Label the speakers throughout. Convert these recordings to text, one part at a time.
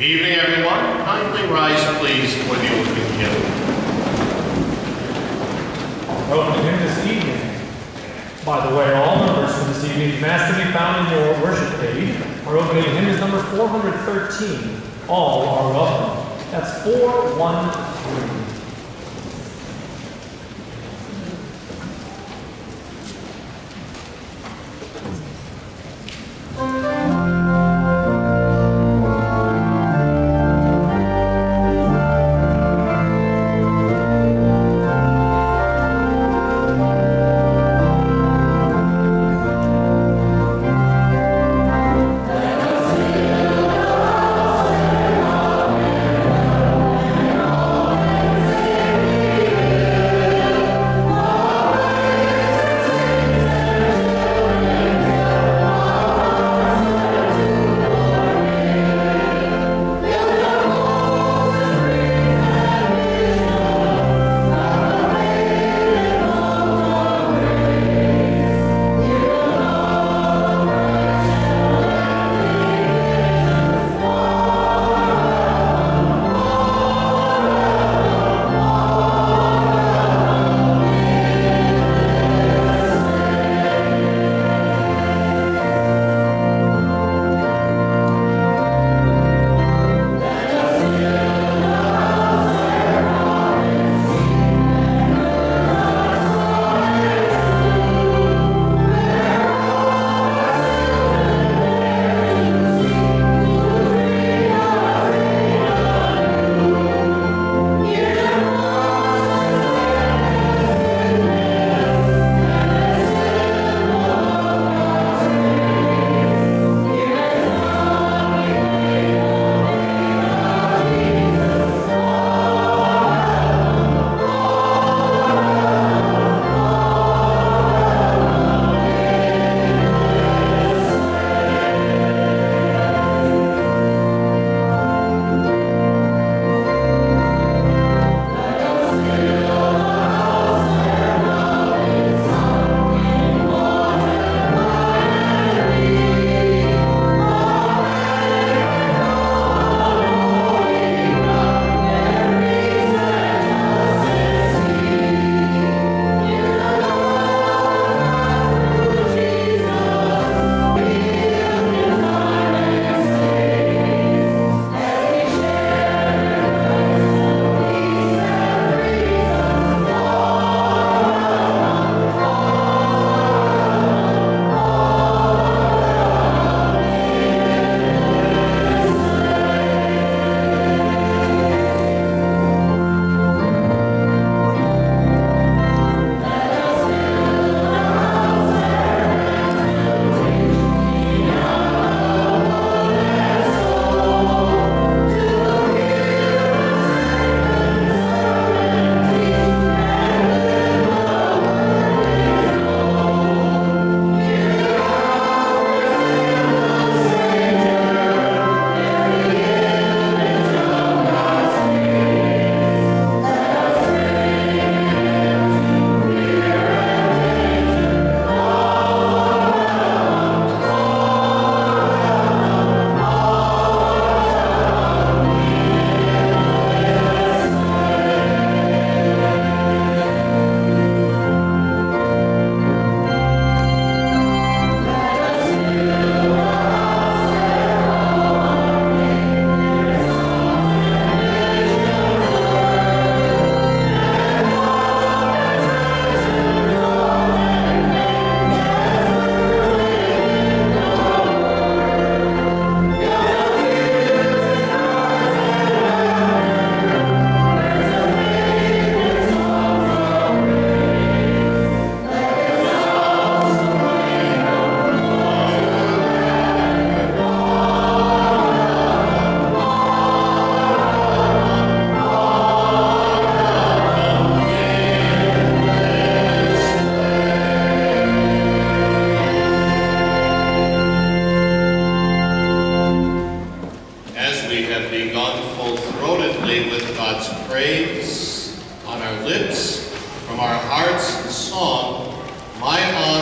Speaker 1: Evening, everyone. Kindly rise, please, for the opening hymn.
Speaker 2: Our opening hymn this evening. By the way, all numbers for this evening's Mass can be found in your worship page. Our opening hymn is number 413. All are welcome. That's 413.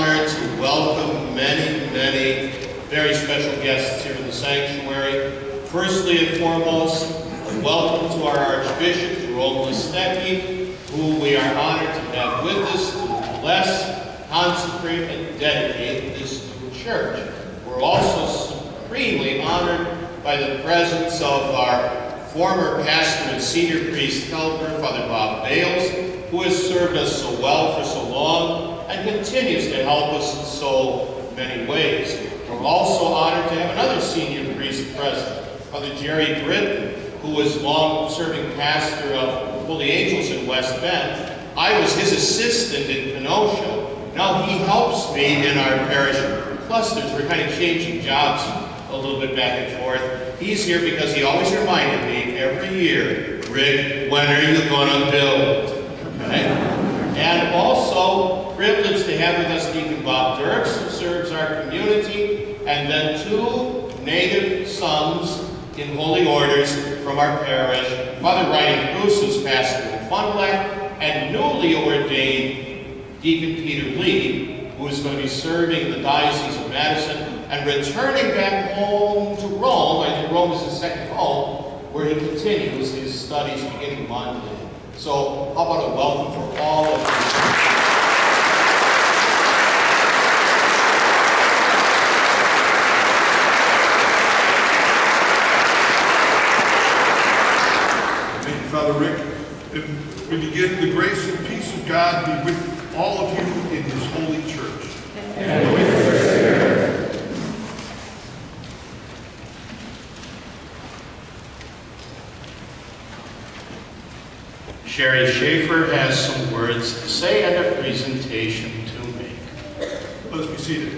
Speaker 1: Very special guests here in the sanctuary. Firstly and foremost, welcome to our Archbishop, Jerome Listecki, who we are honored to have with us to bless, consecrate, and dedicate this new church. We're also supremely honored by the presence of our former pastor and senior priest helper, Father Bob Bales, who has served us so well for so long and continues to help us in so many ways. We're also honored to have another senior priest present, Father Jerry Brittain, who was long-serving pastor of Holy Angels in West Bend. I was his assistant in Kenosha. Now he helps me in our parish clusters. We're kind of changing jobs a little bit back and forth. He's here because he always reminded me every year, Rick, when are you going to build? Okay? And also, privileged to have with us Deacon Bob Derks, who serves our community, and then two native sons in holy orders from our parish, Father Ryan Pruess, who's pastor in Fond du Lac, and newly ordained Deacon Peter Lee, who is going to be serving the Diocese of Madison and returning back home to Rome. I think Rome is his second home, where he continues his studies beginning Monday. So how about a welcome for all of you?
Speaker 3: Father Rick, we begin, the grace and peace of God be with all of you in his holy church.
Speaker 2: And with your spirit.
Speaker 1: Sherry Schaefer has some words to say and a presentation to make.
Speaker 3: Let us be seated.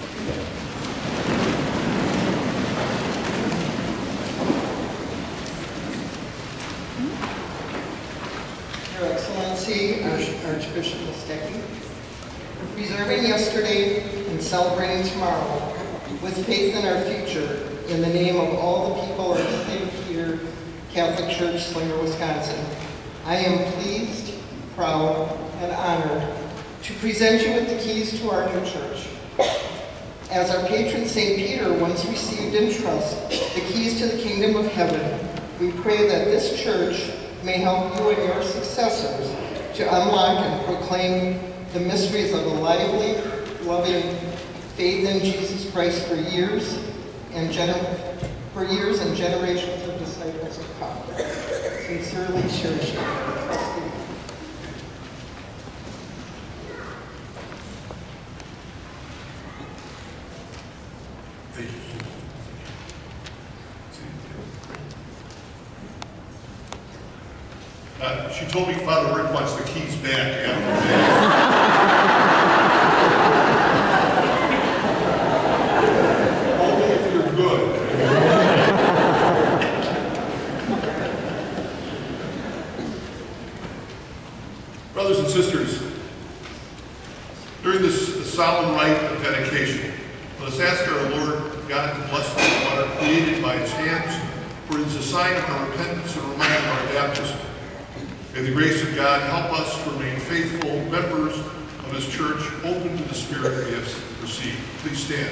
Speaker 4: Your Excellency, Archbishop Listecki, preserving yesterday and celebrating tomorrow with faith in our future, in the name of all the people of St. Peter Catholic Church, Slinger, Wisconsin, I am pleased, proud, and honored to present you with the keys to our new church. As our patron St. Peter once received in trust the keys to the kingdom of heaven, we pray that this church may help you and your successors to unlock and proclaim the mysteries of a lively, loving faith in Jesus Christ for years and generations of disciples of God. Sincerely, Sherry Schaefer, trustee.
Speaker 3: Thank you. She told me Father Rick wants the keys back after that. Only if you're good. Brothers and sisters, during this solemn rite of dedication, let us ask our Lord God to bless the water created by his hands, for it is a sign of our repentance and reminder of our baptism. May the grace of God help us to remain faithful members of his church, open to the Spirit we have received. Please stand.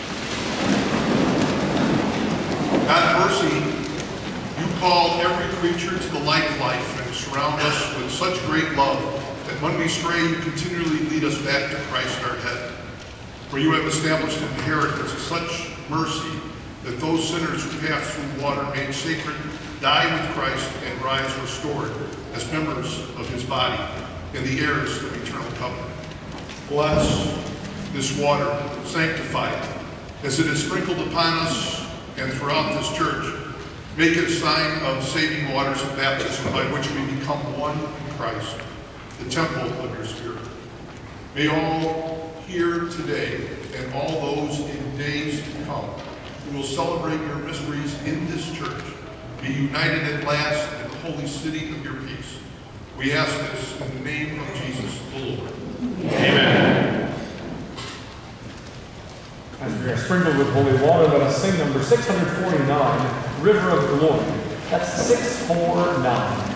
Speaker 3: God, mercy, you call every creature to the light of life and surround us with such great love that when we stray, you continually lead us back to Christ our head. For you have established an inheritance of such mercy that those sinners who pass through water made sacred die with Christ and rise restored as members of his body and the heirs of eternal covenant. Bless this water, sanctify it, as it is sprinkled upon us and throughout this church. Make it a sign of saving waters of baptism by which we become one in Christ, the temple of your Spirit. May all here today and all those in days to come who will celebrate your mysteries in this church be united at last in the holy city of your peace. We ask this in the name of Jesus the Lord.
Speaker 1: Amen.
Speaker 2: As we are sprinkled with holy water, let us sing number 649, River of Glory. That's 649.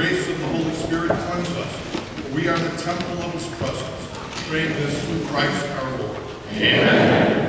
Speaker 3: grace of the Holy Spirit cleanse us, for we are the temple of his presence. Pray this through Christ our Lord.
Speaker 1: Amen.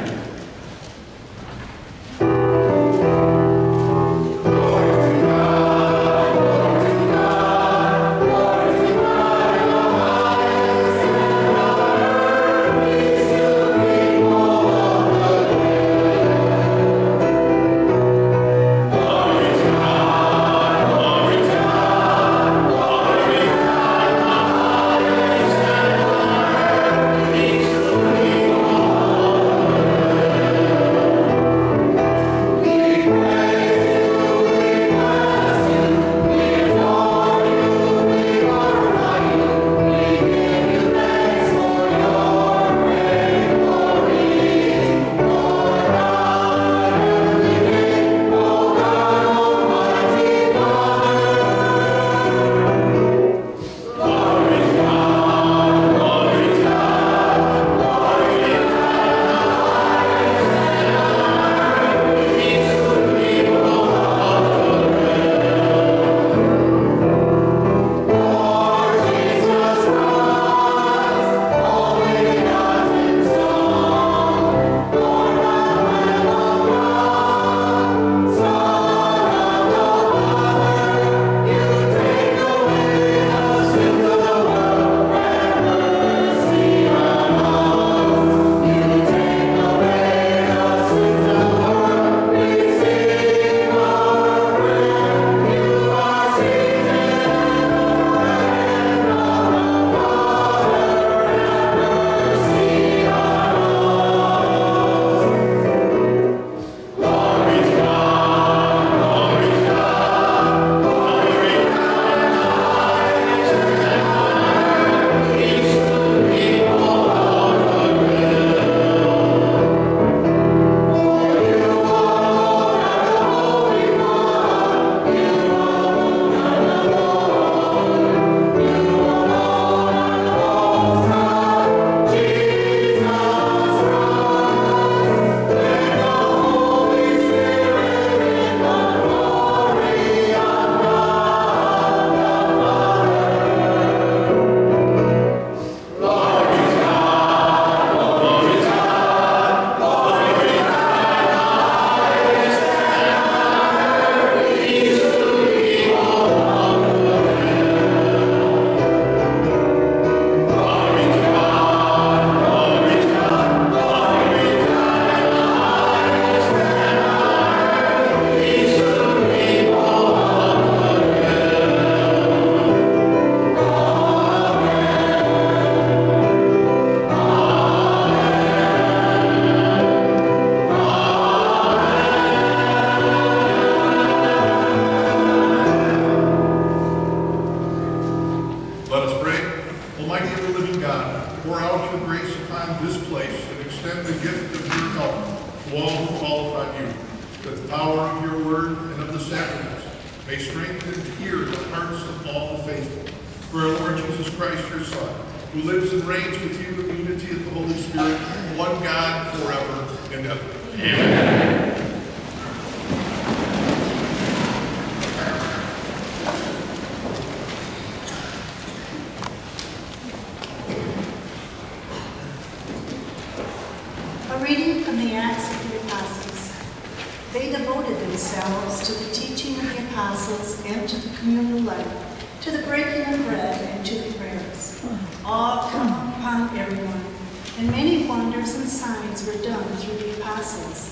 Speaker 5: A reading from the Acts of the Apostles. They devoted themselves to the teaching of the apostles and to the communal life, to the breaking of bread and to the prayers. Awe come upon everyone, and many wonders and signs were done through the apostles.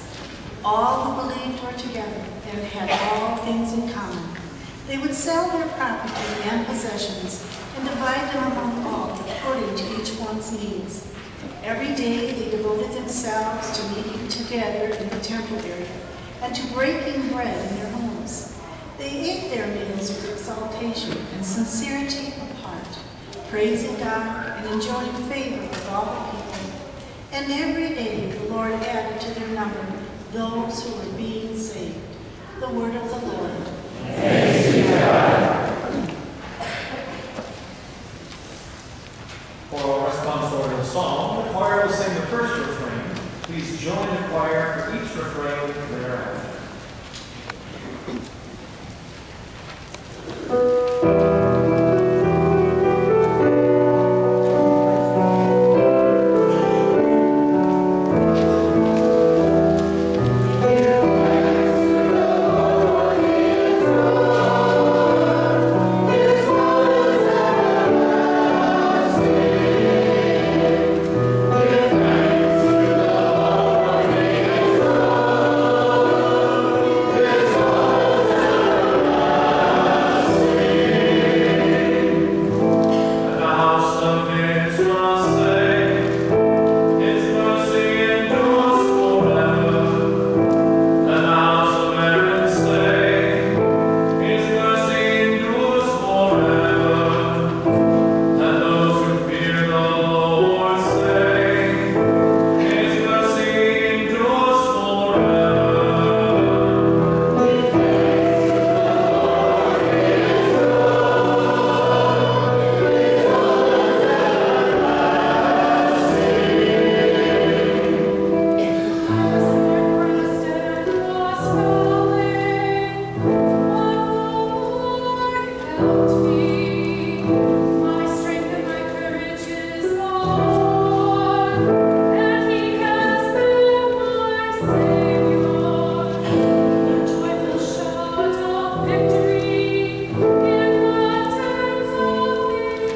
Speaker 5: All who believed were together and had all things in common. They would sell their property and possessions and divide them among all according to each one's needs. Every day they devoted themselves to meeting together in the temple area and to breaking bread in their homes. They ate their meals with exaltation and sincerity of heart, praising God and enjoying favor with all the people. And every day the Lord added to their number those who were being saved. The word of the Lord.
Speaker 6: Thanks be to God.
Speaker 2: For our responsorial psalm, the choir will sing the first refrain. Please join the choir for each refrain thereafter.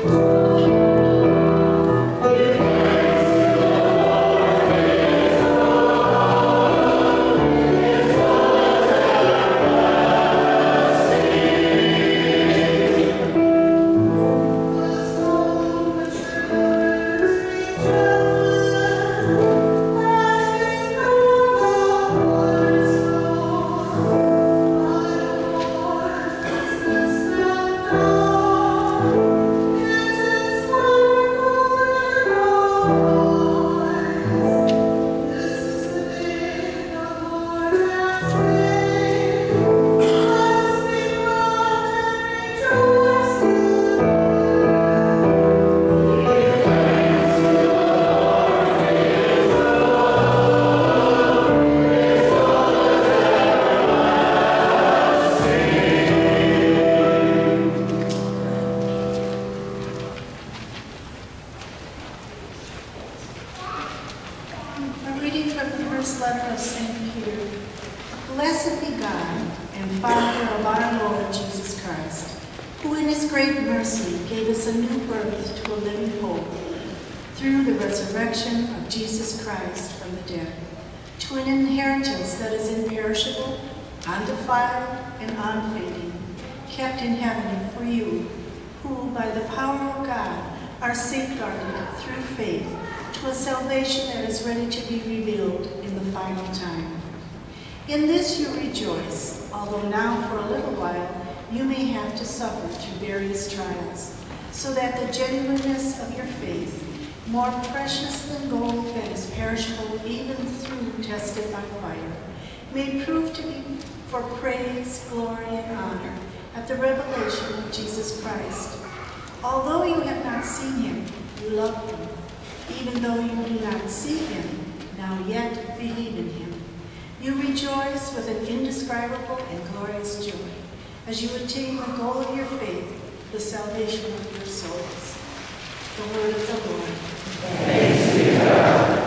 Speaker 5: In this you rejoice, although now for a little while you may have to suffer through various trials, so that the genuineness of your faith, more precious than gold that is perishable even through tested by fire, may prove to be for praise, glory, and honor at the revelation of Jesus Christ. Although you have not seen him, you love him. Even though you do not see him, now yet believe in him. You rejoice with an indescribable and glorious joy as you attain the goal of your faith, the salvation of your souls. The word of the Lord.
Speaker 6: Thanks be to God.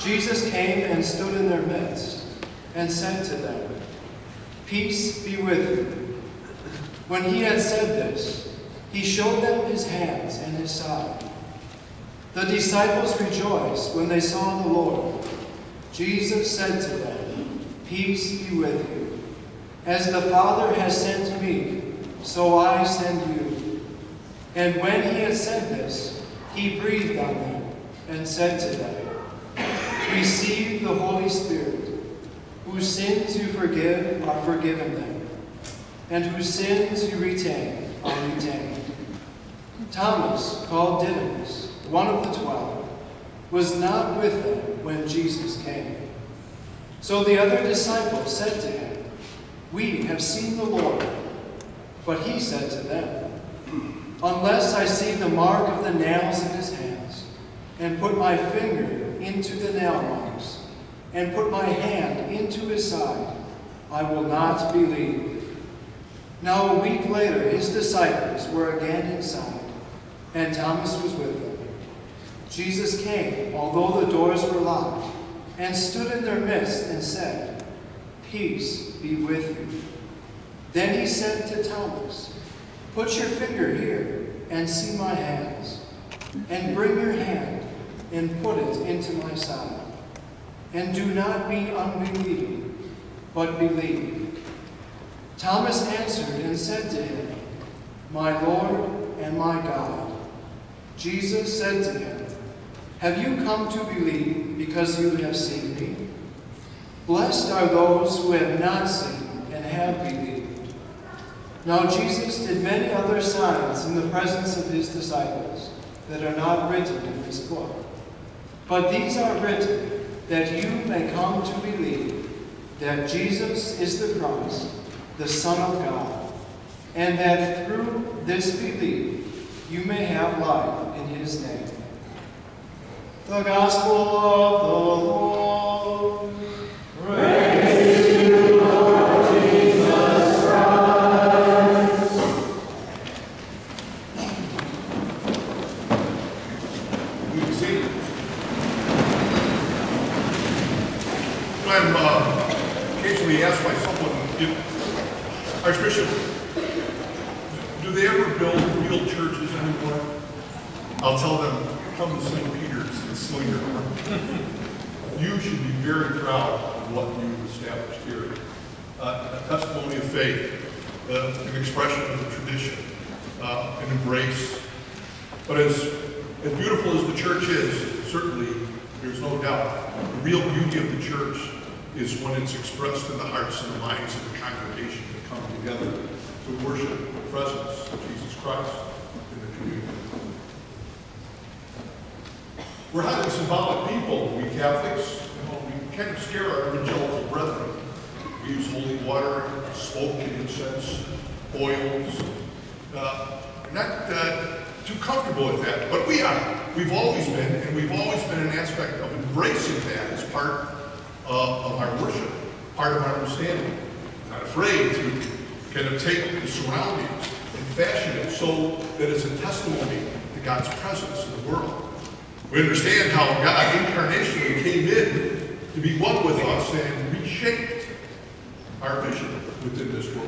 Speaker 7: Jesus came and stood in their midst and said to them, "Peace be with you." When he had said this, he showed them his hands and his side. The disciples rejoiced when they saw the Lord. Jesus said to them, "Peace be with you. As the Father has sent me, so I send you." And when he had said this, he breathed on them and said to them, "Receive the Holy Spirit. Whose sins you forgive are forgiven them, and whose sins you retain are retained." Thomas, called Didymus, one of the 12, was not with them when Jesus came. So the other disciples said to him, "We have seen the Lord." But he said to them, "Unless I see the mark of the nails in his hands, and put my finger into the nail marks, and put my hand into his side, I will not believe." Now a week later his disciples were again inside, and Thomas was with them. Jesus came, although the doors were locked, and stood in their midst and said, "Peace be with you." Then he said to Thomas, "Put your finger here and see my hands, and bring your hand and put it into my side. And do not be unbelieving, but believe." Thomas answered and said to him, "My Lord and my God." Jesus said to him, "Have you come to believe because you have seen me? Blessed are those who have not seen and have believed." Now Jesus did many other signs in the presence of his disciples that are not written in this book. But these are written that you may come to believe that Jesus is the Christ, the Son of God, and that through this belief you may have life in his name. The Gospel of the Lord. Praise to you, Lord Jesus Christ.
Speaker 3: You can see. I'm occasionally asked by someone, "Archbishop, do they ever build real churches anymore?" I'll tell them, "Come to St. Peter's and Slinger." You should be very proud of what you've established here. A testimony of faith, an expression of the tradition, an embrace. But as beautiful as the church is, certainly there's no doubt, the real beauty of the church is when it's expressed in the hearts and the minds of the congregation that come together to worship the presence of Jesus Christ in the community. We're highly symbolic people, we Catholics. We kind of scare our evangelical brethren. We use holy water, smoke, incense, oils. Not too comfortable with that, but we are. We've always been, and we've always been an aspect of embracing that as part of our worship, part of our understanding. Not afraid to kind of take the surroundings and fashion it so that it's a testimony to God's presence in the world. We understand how God incarnationally came in to be one with us and reshaped our vision within this world.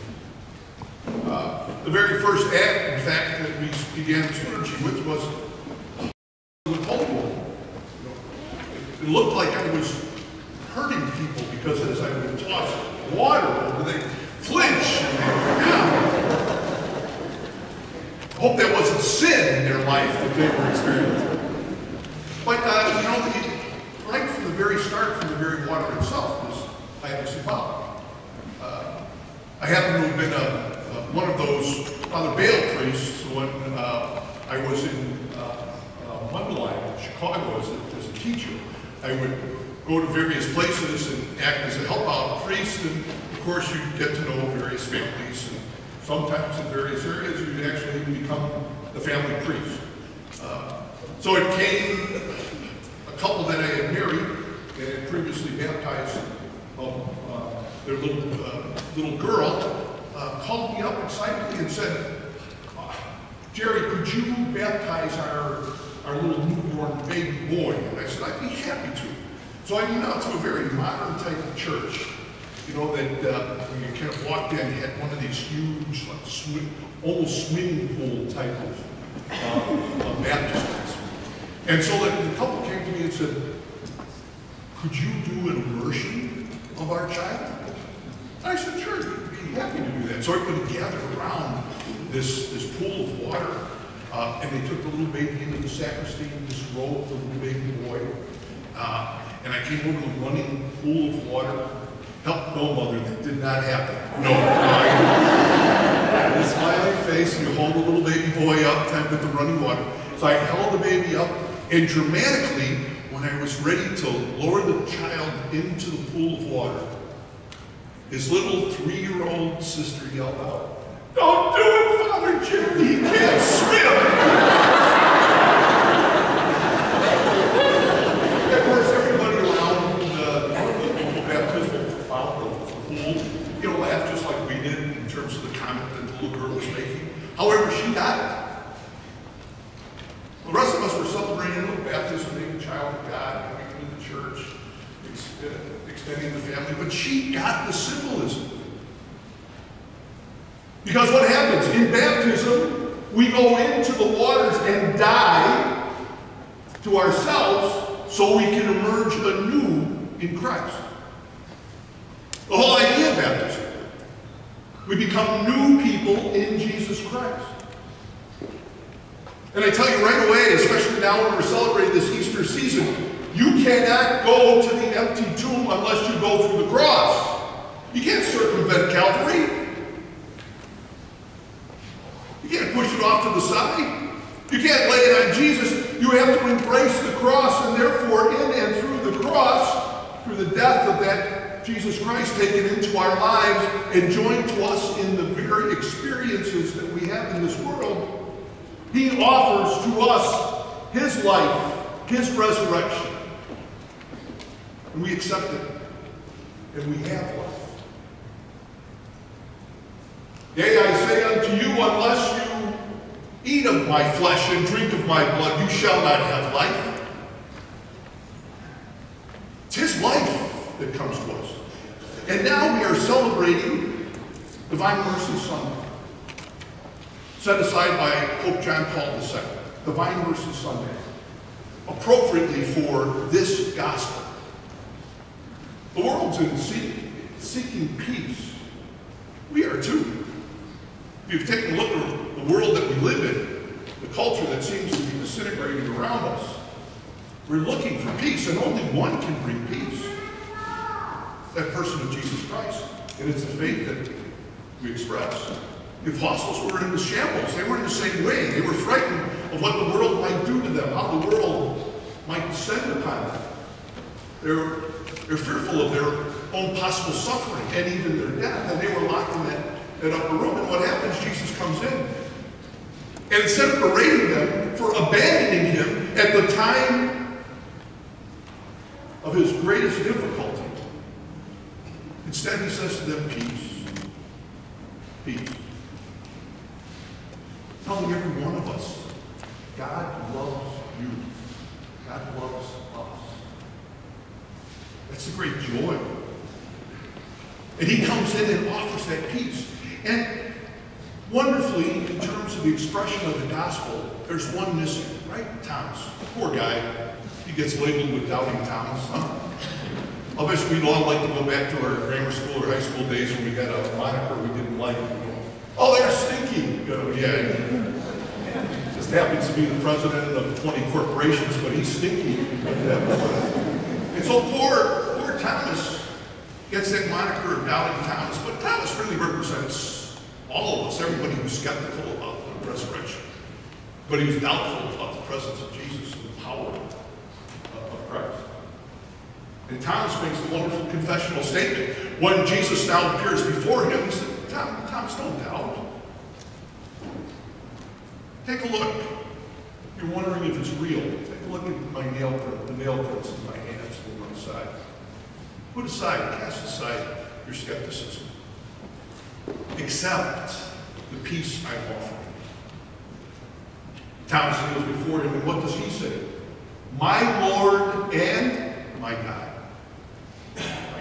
Speaker 3: The very first act, in fact, that we began liturgy with was with holy water. It looked like I was hurting people because as I would toss water over, they flinch and they go down. I hope that wasn't sin in their life that they were experiencing. But, right from the very start, from the very water itself, was highly symbolic. I happen to have been one of those Father Bales priests when I was in Mundelein, Chicago, as a teacher. I would go to various places and act as a help-out priest, and of course you get to know various families, and sometimes in various areas you actually become the family priest. So it came, a couple that I had married and had previously baptized their little girl, called me up excitedly and said, "Jerry, could you baptize our little newborn baby boy?" And I said, "I'd be happy to." So I went out to a very modern type of church. You know, that when you kind of walked in, you had one of these huge, like almost swimming pool type of baptistries. And so the couple came to me and said, could you do an immersion of our child? I said, sure, I'd be happy to do that. So everybody gathered around this pool of water, and they took the little baby into the sacristy and just robed the little baby boy. And I came over to the running pool of water. Help no, mother, that did not happen. No. The smiling face, and you hold the little baby boy up, time with the running water. So I held the baby up, and dramatically, when I was ready to lower the child into the pool of water, his little 3-year-old sister yelled out, "Don't do it, Father Jim, he can't swim!" Of course, everybody around the baptismal fountain of the pool, you know, laughed just like we did in terms of the comment that the little girl was making. However, she got it. The rest of us were celebrating the baptism, being a child of God, coming into the church, extending the family, but she got the symbolism. Because what happens? In baptism, we go into the waters and die to ourselves so we can emerge anew in Christ. The whole idea of baptism. We become new people in Jesus Christ. And I tell you right away, especially now when we're celebrating this Easter season, you cannot go to the empty tomb unless you go through the cross. You can't circumvent Calvary. You can't push it off to the side. You can't lay it on Jesus. You have to embrace the cross, and therefore in and through the cross, through the death of that Jesus Christ taken into our lives and joined to us in the very experiences that we have in this world, he offers to us his life, his resurrection. And we accept it. And we have life. Yea, I say unto you, unless you eat of my flesh and drink of my blood, you shall not have life. It's his life that comes to us. And now we are celebrating Divine Mercy Sunday, set aside by Pope John Paul II, Divine Mercy Sunday, appropriately for this gospel. The world's in seeking peace. We are too. If you've taken a look at the world that we live in, the culture that seems to be disintegrating around us, we're looking for peace, and only one can bring peace. That person of Jesus Christ. And it's the faith that we express. The apostles were in the shambles. They were in the same way. They were frightened of what the world might do to them, how the world might descend upon them. They're fearful of their own possible suffering and even their death. And they were locked in that upper room. And what happens? Jesus comes in. And instead of berating them for abandoning him at the time of his greatest difficulty, instead he says to them, peace. Peace. Telling every one of us, God loves you. God loves us. That's the great joy. And he comes in and offers that peace. And wonderfully, in terms of the expression of the gospel, there's one missing, right? Thomas. Poor guy. He gets labeled with Doubting Thomas. Huh? I wish we'd all like to go back to our grammar school or high school days when we got a moniker we didn't like. Oh, they're stinky. Yeah. Just happens to be the president of 20 corporations, but he's stinky. And so poor Thomas gets that moniker of Doubting Thomas, but Thomas really represents all of us, everybody who's skeptical about the resurrection. But he was doubtful about the presence of Jesus and the power of Christ. And Thomas makes a wonderful confessional statement. When Jesus now appears before him, he said, Thomas, don't doubt. Take a look. You're wondering if it's real. Take a look at my nail print, the nail prints in my hands on one side. Put aside, cast aside your skepticism. Accept the peace I'm offering. Thomas kneels before him, and what does he say? My Lord and my God.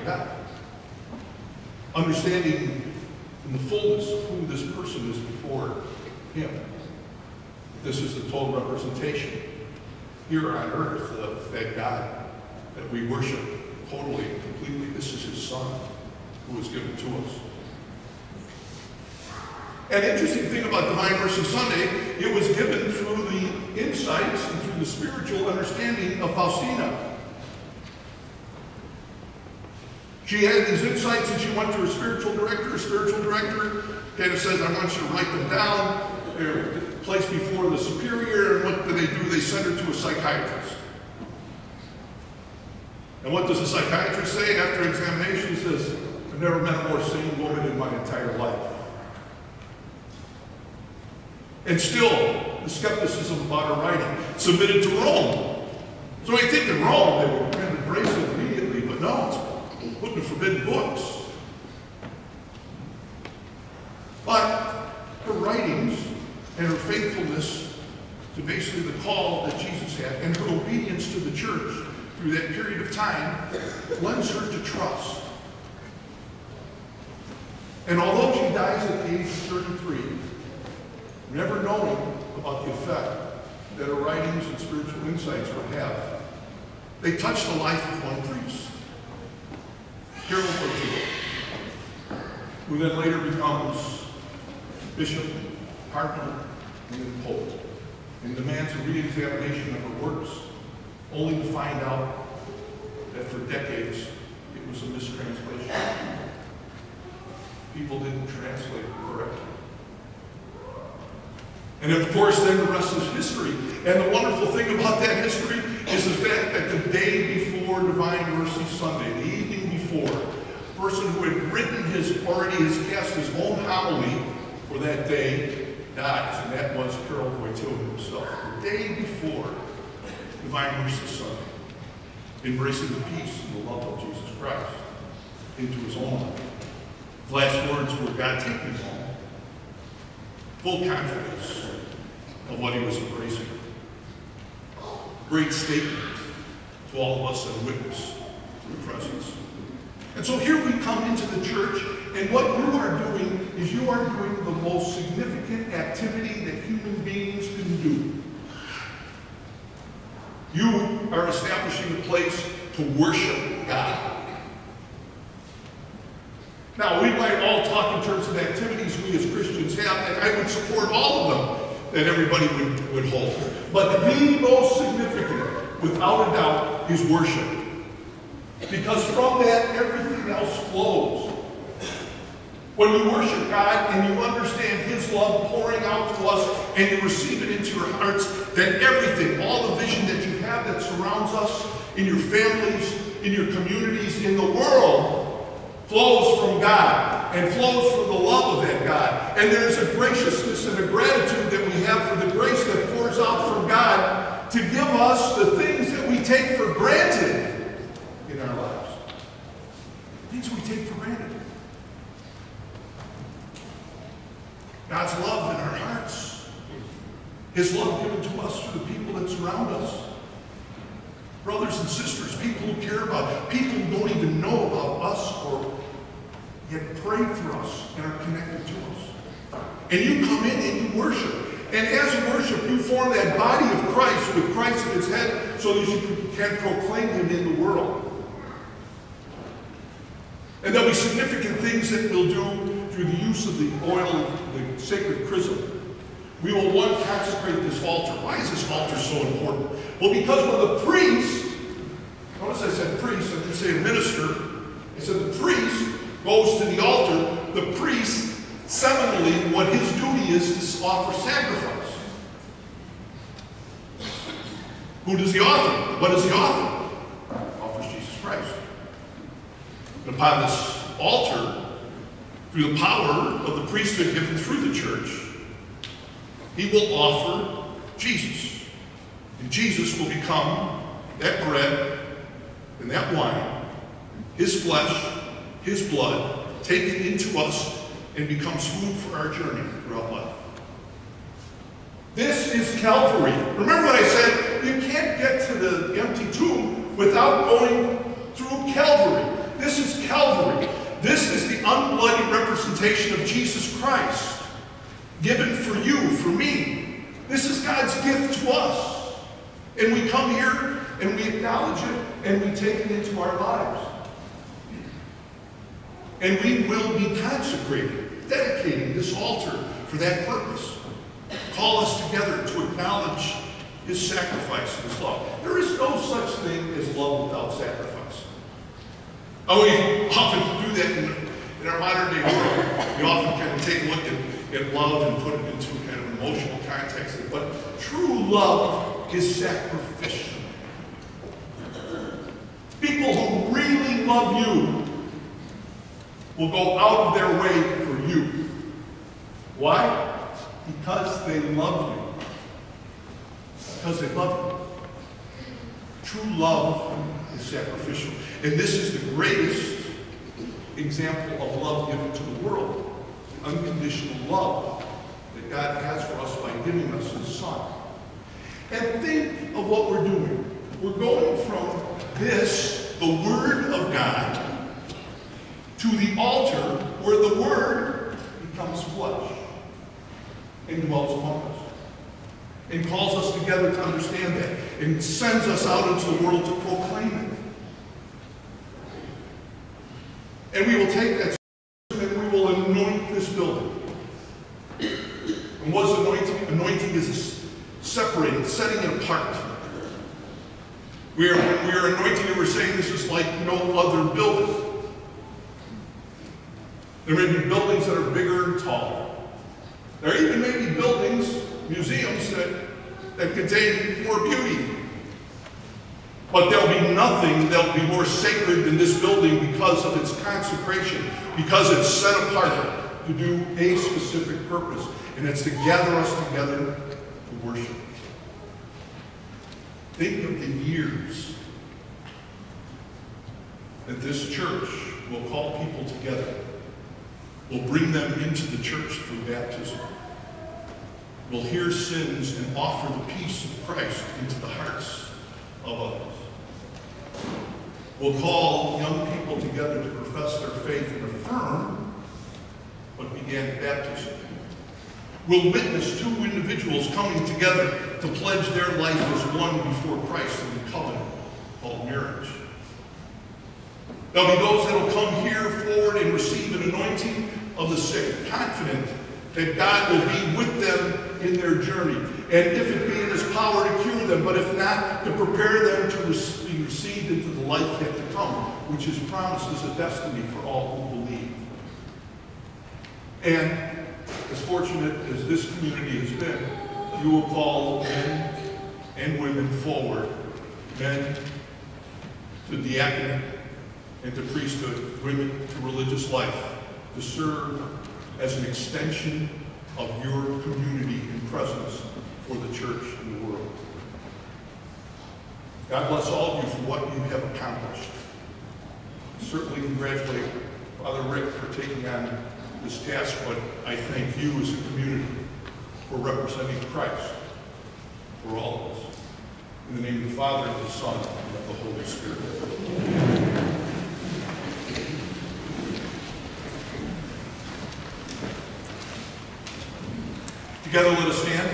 Speaker 3: God. Understanding in the fullness of who this person is before him. This is the total representation here on earth of that God that we worship totally and completely. This is his Son who was given to us. An interesting thing about Divine Mercy Sunday, it was given through the insights and through the spiritual understanding of Faustina. She had these insights and she went to her spiritual director. Her spiritual director kind of says, I want you to write them down. They're placed before the superior, and what do? They send her to a psychiatrist. And what does the psychiatrist say after examination? He says, I've never met a more sane woman in my entire life. And still, the skepticism about her writing submitted to Rome. So you think in Rome they would kind of embrace it immediately, but no, it's put in forbidden books. But her writings and her faithfulness to basically the call that Jesus had and her obedience to the church through that period of time lends her to trust. And although she dies at the age of 33, never knowing about the effect that her writings and spiritual insights would have, they touched the life of one priest, Gerald W, who then later becomes bishop, cardinal, and then pope, and demands a re-examination of her works, only to find out that for decades it was a mistranslation. People didn't translate it correctly. And of course, then the rest is history. And the wonderful thing about that history is the fact that the day before Divine Mercy Sunday, the evening before, the person who had written already has cast his own homily for that day dies, and that was Gerald W himself. The day before Divine Mercy Sunday, embracing the peace and the love of Jesus Christ into his own life. The last words were, God, take me home. Full confidence of what he was embracing. Great statement to all of us that witness to the presence. And so here we come into the church, and what you are doing is you are doing the most significant activity that human beings can do. You are establishing a place to worship God. Now, we might all talk in terms of activities we as Christians have, and I would support all of them that everybody would hold. But the most significant, without a doubt, is worship. Because from that, everything else flows. When you worship God and you understand his love pouring out to us and you receive it into your hearts, then everything, all the vision that you have that surrounds us, in your families, in your communities, in the world, flows from God and flows from the love of that God. And there's a graciousness and a gratitude that we have for the grace that pours out from God to give us the things that we take for granted in our lives. Things we take for granted. God's love in our hearts. His love given to us through the people that surround us. Brothers and sisters, people who care about, people who don't even know about us or yet pray for us and are connected to us. And you come in and you worship. And as you worship, you form that body of Christ with Christ in its head so that you can proclaim him in the world. And there'll be significant things that we'll do through the use of the oil of the sacred chrism. We will, one, consecrate this altar. Why is this altar so important? Well, because when the priest, notice I said priest, I didn't say minister, I said the priest goes to the altar, the priest, seminally, what his duty is to offer sacrifice. Who does he offer? What does he offer? Offers Jesus Christ. And upon this altar, through the power of the priesthood given through the church, he will offer Jesus. And Jesus will become that bread and that wine, his flesh, his blood, taken into us and becomes food for our journey throughout life. This is Calvary. Remember what I said? You can't get to the empty tomb without going through Calvary. This This is Calvary. This is the unbloodied representation of Jesus Christ, given for you, for me. This is God's gift to us. And we come here and we acknowledge it and we take it into our lives. And we will be consecrating, dedicating this altar for that purpose. Call us together to acknowledge his sacrifice and his love. There is no such thing as love without sacrifice. And we often do that in our modern day world. We often kind of take a look at love and put it into kind of an emotional context. But true love is sacrificial. People who really love you will go out of their way for you. Why? Because they love you. Because they love you. True love is sacrificial. And this is the greatest example of love given to the world. The unconditional love that God has for us by giving us his Son. And think of what we're doing. We're going from this, the Word of God, to the altar where the Word becomes flesh and dwells among us. And calls us together to understand that. And sends us out into the world to proclaim it. And we will take that and we will anoint this building. And what is anointing? Anointing is separating, setting it apart. When we are anointing it, we're saying this is like no other building. There may be buildings that are bigger and taller. There even may be buildings, museums, that contain more beauty. But there'll be nothing that'll be more sacred than this building because of its consecration, because it's set apart to do a specific purpose, and it's to gather us together to worship. Think of the years that this church will call people together, will bring them into the church through baptism, will hear sins and offer the peace of Christ into the hearts of others. Will call young people together to profess their faith and affirm what began at baptism. Will witness two individuals coming together to pledge their life as one before Christ in the covenant called marriage. There'll be those that will come here forward and receive an anointing of the sick, confident that God will be with them in their journey. And if it be in his power to cure them, but if not, to prepare them to be received into the life yet to come, which is promised as a destiny for all who believe. And as fortunate as this community has been, you will call men and women forward, men to diaconate and to priesthood, women to religious life, to serve as an extension of your community and presence for the church and the world. God bless all of you for what you have accomplished. Certainly congratulate Father Rick for taking on this task, but I thank you as a community for representing Christ for all of us. In the name of the Father, and the Son, and of the Holy Spirit. Amen. Together, let us stand.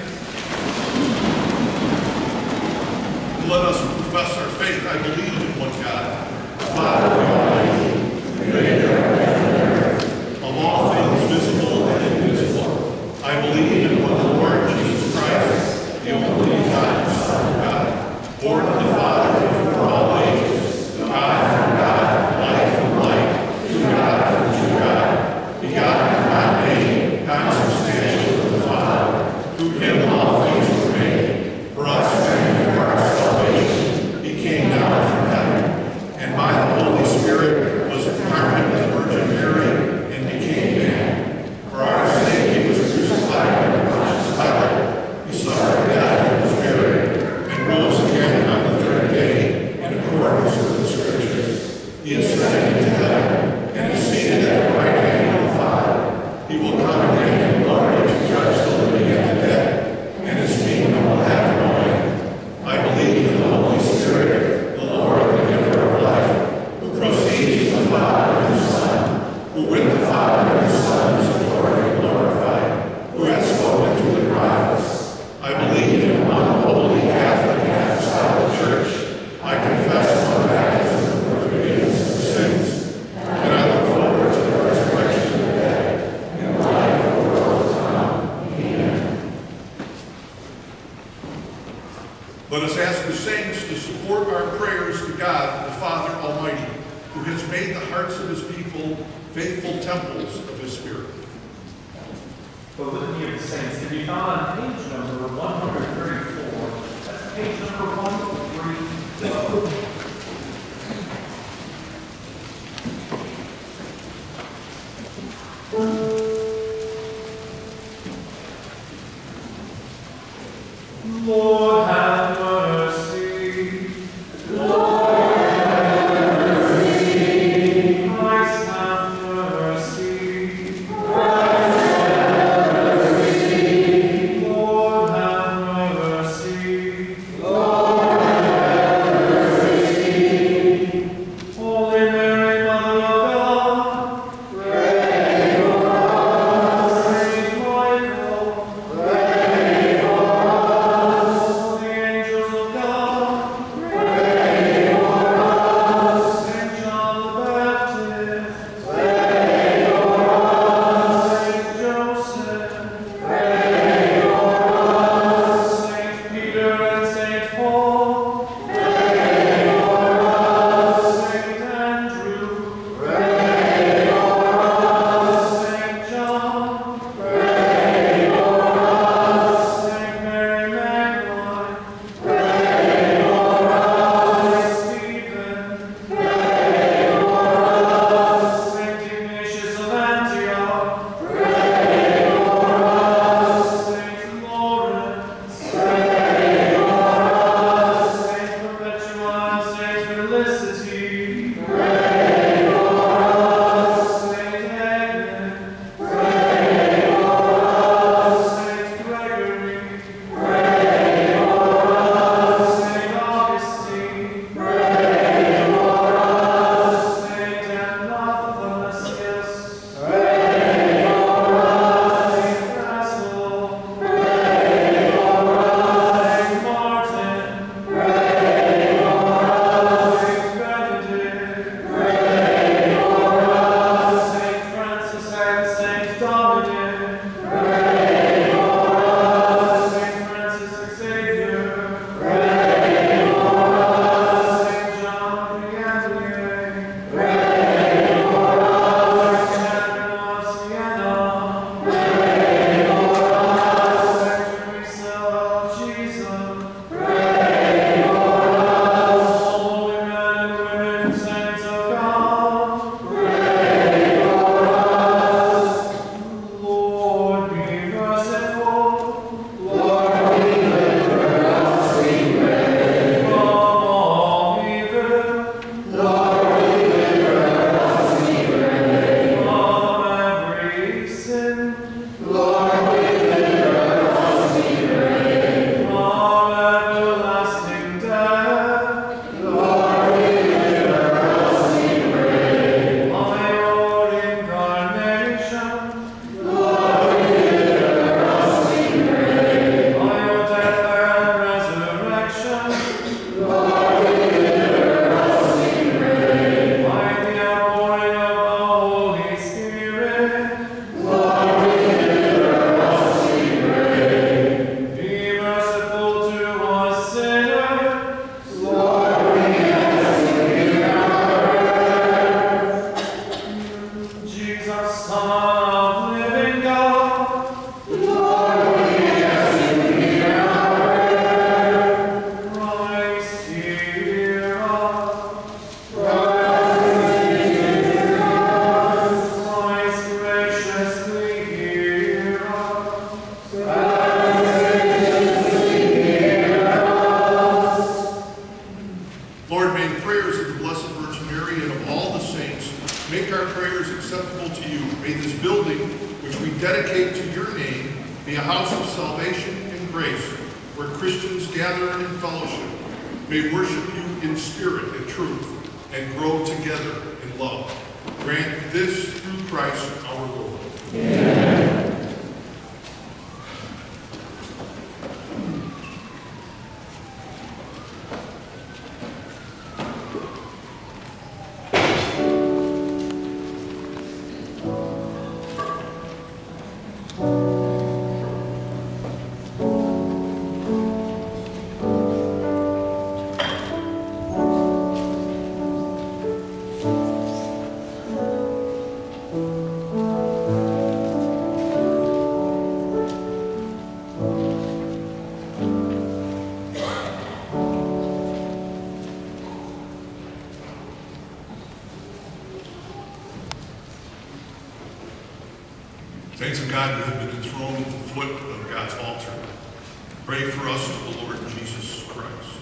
Speaker 3: And let us profess our faith. I believe in one God, the Father Almighty, creator of heaven and earth, of all things visible and invisible. I believe in one Lord Jesus Christ, the only begotten Son of God, born of the Father before all ages, God from God, light from light, true God from true God, begotten, not made, consubstantial with the Father. Through him all things were made. For us and for our salvation, he came down from heaven, and by the Holy Spirit was incarnate of the Virgin Mary, and became man. For our sake he was crucified under Pontius Pilate. He suffered death and was buried, and rose again on the third day, in accordance with the Scriptures. He ascended into heaven, and is seated at the right hand of the Father. He will come again in glory to judge the living and the dead, and his kingdom will have no end. I believe in the Holy Spirit, the Lord, the giver of life, who proceeds from Father and Son, who with the Father and Son is adored and glorified, who has spoken to the prophets. I believe in one holy Catholic and Apostolic Church. I confess one baptism for the forgiveness of sins, and I look forward to the resurrection of the dead and the life of the world to come. Amen. Let us ask the saints to support our prayers to God, the Father Almighty, who has made the hearts of his people faithful temples of his Spirit.
Speaker 2: The Litany of the Saints can be found on page number 134. That's page number 134. Lord, have mercy. Lord, have mercy. Christ, have mercy. Christ, have mercy. Lord, have mercy. Lord, have mercy. Holy Mary, Mother of God, pray for us. Saint Michael, pray for us. Holy angels of God, pray for us. Saint John the Baptist, pray for us. Saint Joseph, pray for us. Saint Peter and Saint Paul, pray for us. Saint Andrew, pray for us. Saint John, pray for us. Saint Mary Magdalene, pray for us. Saint Stephen, pray for us. Saint Ignatius of Antioch, pray for us. Saint Lawrence, pray for us. Saint Perpetua and Saint Felicity, pray for us. Saint Agnes, pray for us. Saint Gregory, pray for us. Saint Augustine, pray for us. Saint Athanasius, pray for us. Saint Basil, pray for us. Saint Martin, pray for us. Saint Benedict, pray for us. Saint Francis and Saint Dominic, pray for us. Saint Francis Xavier, pray for us. Saint John Vianney, pray for us. Saint Catherine of Siena, pray for us. Saint Teresa of Jesus, pray for us. All holy men and women, saints of God, pray for us. Lord, be merciful. Lord, deliver us, we pray. From all evil. Lord, deliver us, we pray. From every sin. Lord, deliver us, we pray. From everlasting death. Lord, deliver us, we pray. By your incarnation. Lord, deliver us, we pray. By your death and resurrection. Lord, deliver us, we pray. By the outpouring of the Holy Spirit. Lord, deliver us, we pray. Be merciful to us sinners. Lord, we ask you to hear our prayer. Jesus, Son of living God. Lord, we ask you to hear our prayer. Christ, hear us. Christ, hear us. Christ, graciously hear us. Christ, graciously hear us.
Speaker 3: Lord, may the prayers of the Blessed Virgin Mary and of all the saints make our prayers acceptable to you. May this building, which we dedicate to your name, be a house of salvation and grace, where Christians gather in fellowship, may worship you in spirit and truth, and grow together in love. grant this through Christ our Lord.
Speaker 6: Amen.
Speaker 3: Saints of God, you have been enthroned at the foot of God's altar. Pray for us to the Lord Jesus Christ.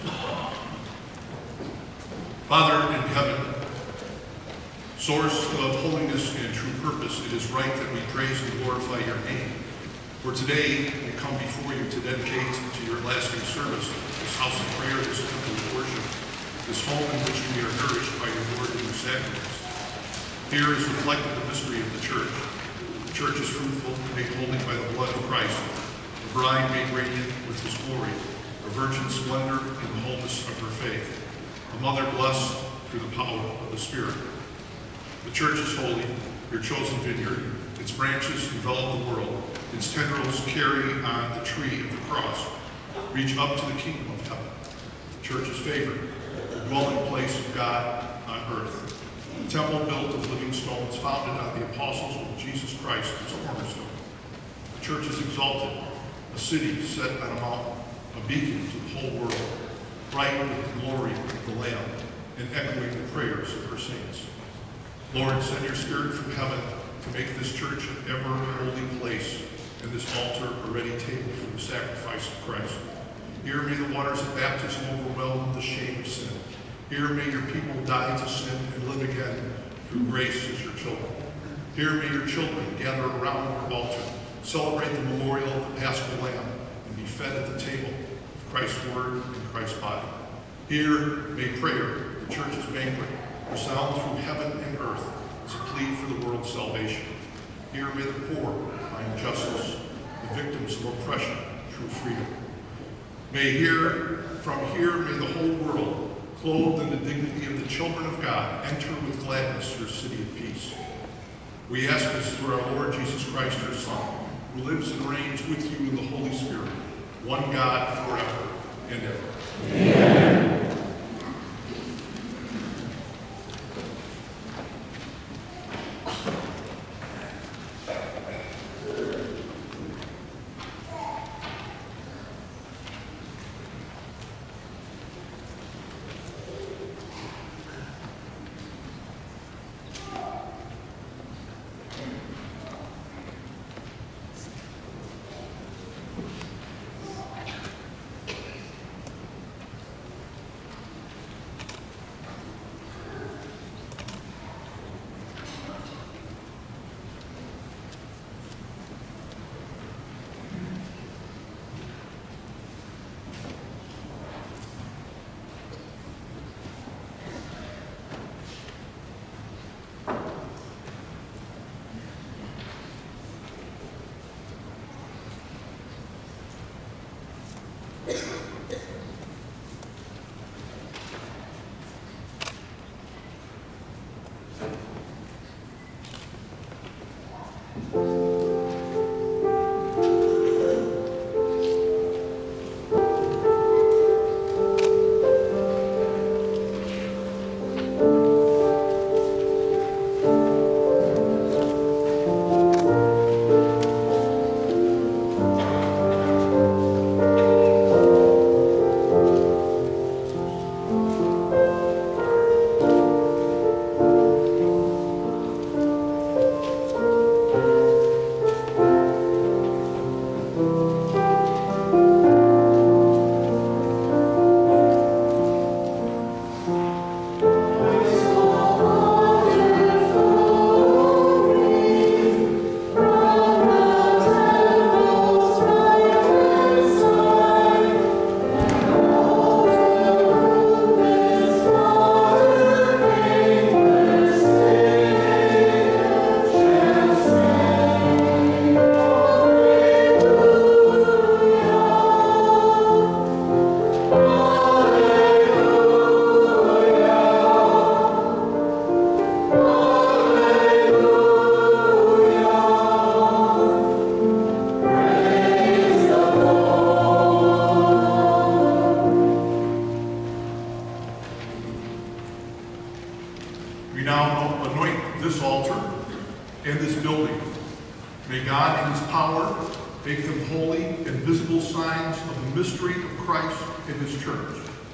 Speaker 3: Father in heaven, source of holiness and true purpose, it is right that we praise and glorify your name. For today, we come before you to dedicate to your lasting service this house of prayer, this temple of worship, this home in which we are nourished by your word and your sacraments. Here is reflected the mystery of the church. The church is fruitful, made holy by the blood of Christ, a bride made radiant with his glory, a virgin's splendor in the wholeness of her faith, a mother blessed through the power of the Spirit. The church is holy, your chosen vineyard. Its branches envelop the world. Its tendrils carry on the tree of the cross, reach up to the kingdom of heaven. The church is favored, the dwelling place of God on earth. A temple built of living stones, founded on the apostles of Jesus Christ as cornerstone. The church is exalted, a city set on a mountain, a beacon to the whole world, bright with the glory of the Lamb, and echoing the prayers of her saints. Lord, send your Spirit from heaven to make this church an ever-holy place, and this altar a ready table for the sacrifice of Christ. Here may the waters of baptism overwhelm the shame of sin. Here may your people die to sin and live again through grace as your children. Here may your children gather around your altar, celebrate the memorial of the Paschal Lamb, and be fed at the table of Christ's word and Christ's body. Here may prayer, the church's banquet, resound through heaven and earth as a plea for the world's salvation. Here may the poor find justice, the victims of oppression, true freedom. From here may the whole world, clothed in the dignity of the children of God, enter with gladness your city of peace. We ask this through our Lord Jesus Christ, your Son, who lives and reigns with you in the Holy Spirit, one God forever and ever. Amen. now anoint this altar and this building. May God in his power make them holy and visible signs of the mystery of Christ in his church.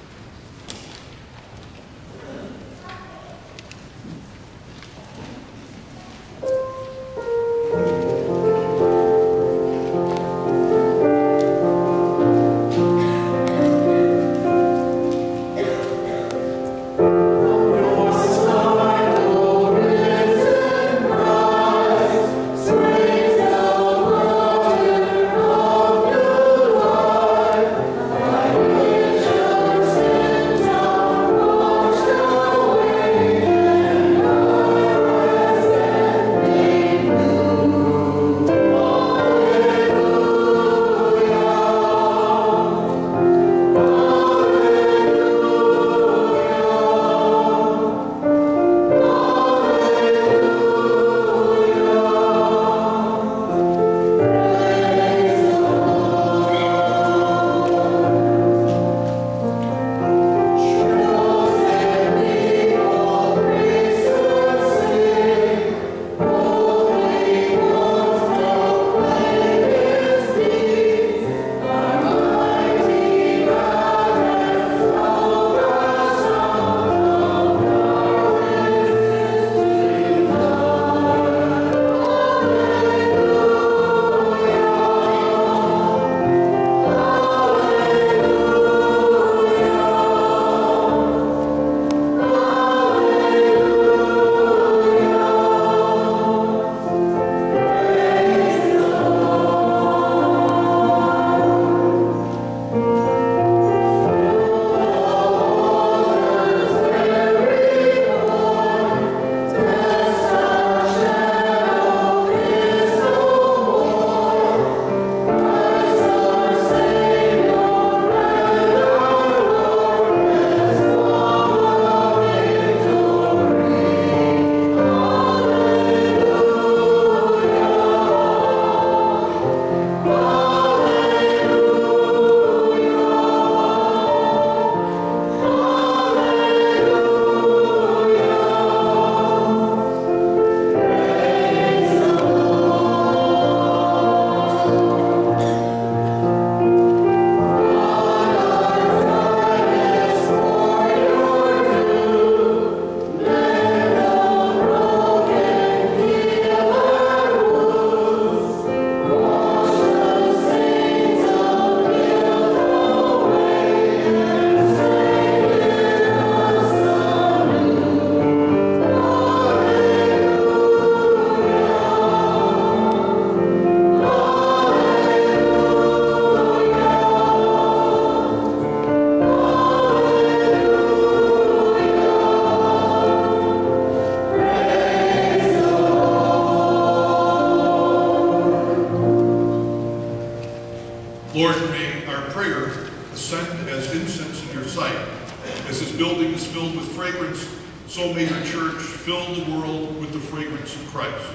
Speaker 3: Lord, may our prayer ascend as incense in your sight. As this building is filled with fragrance, so may your church fill the world with the fragrance of Christ.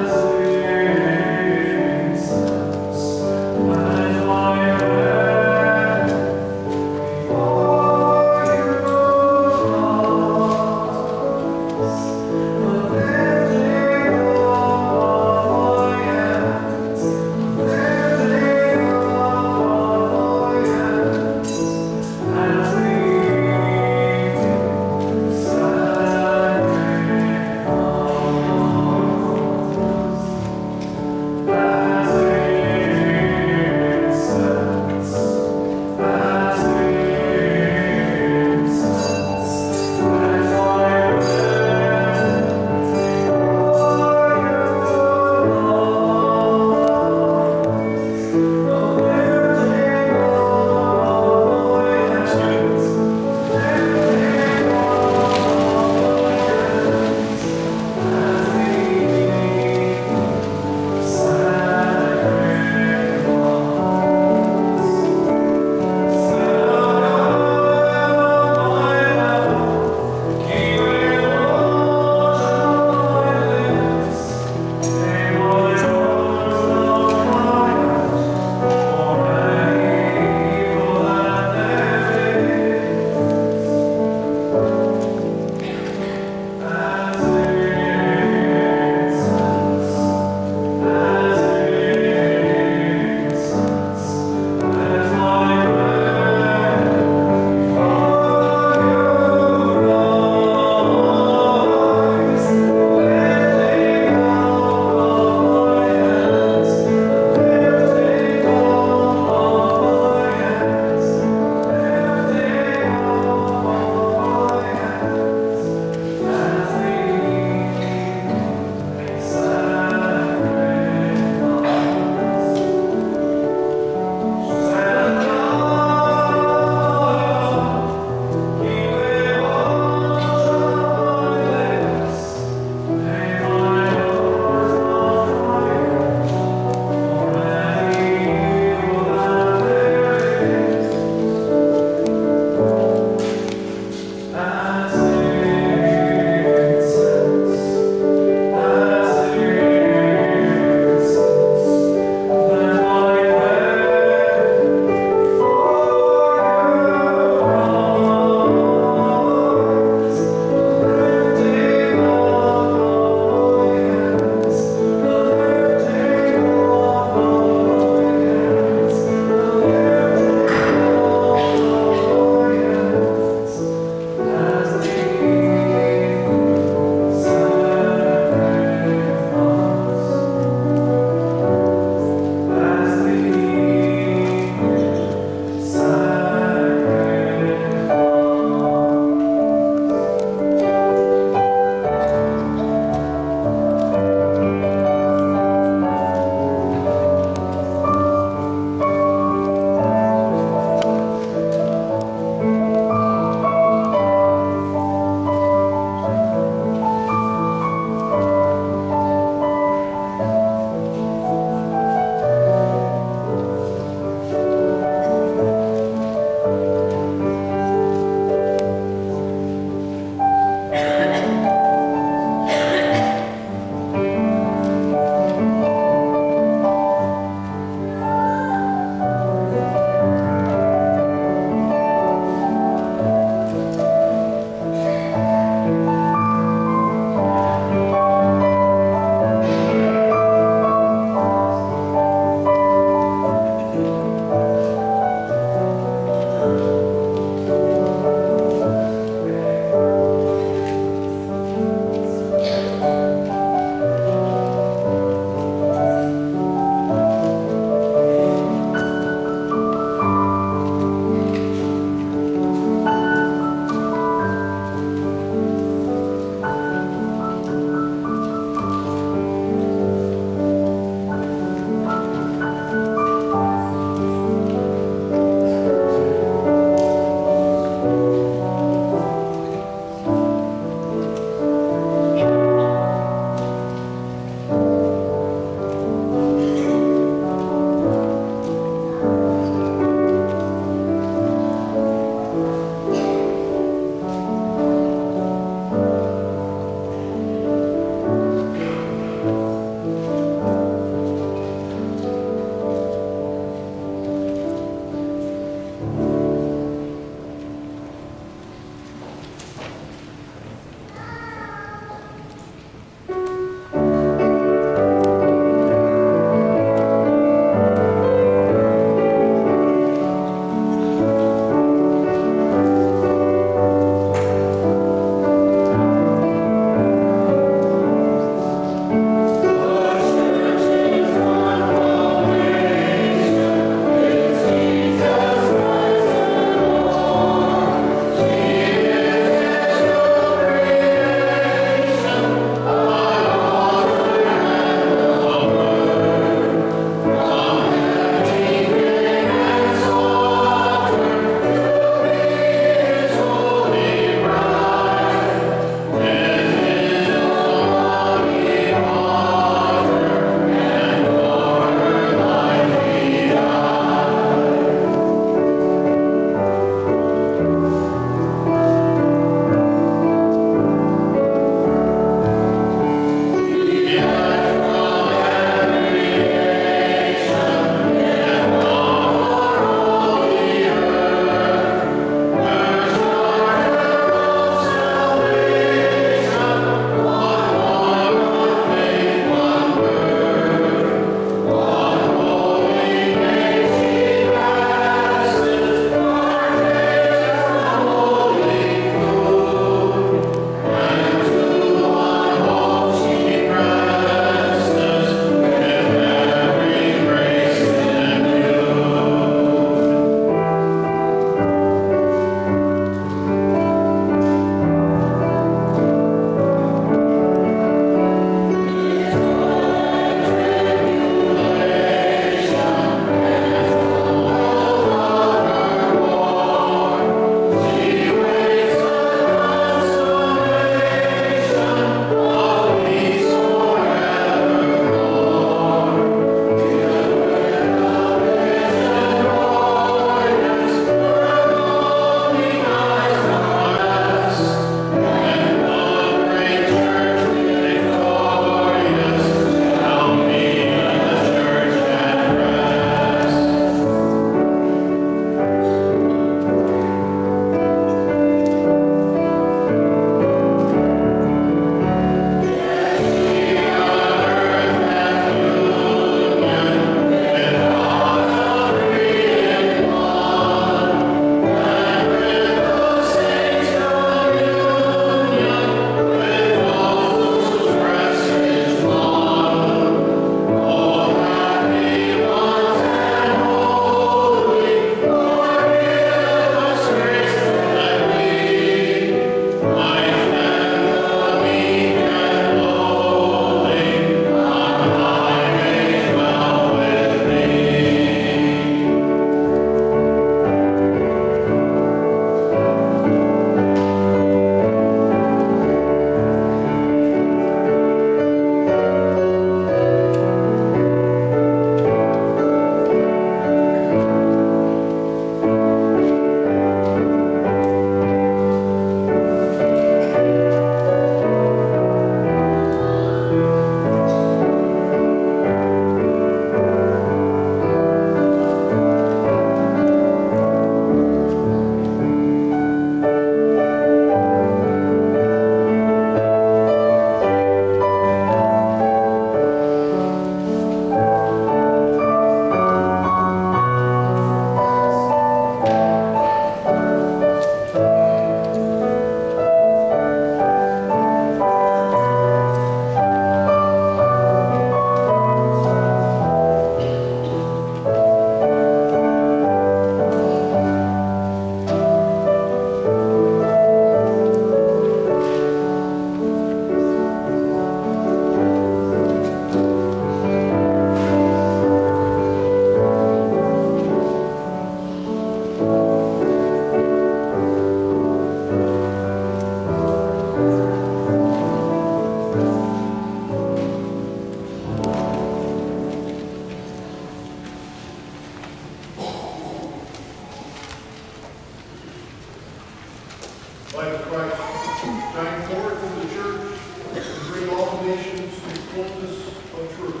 Speaker 3: forth in the church and bring all nations to the fullness of truth.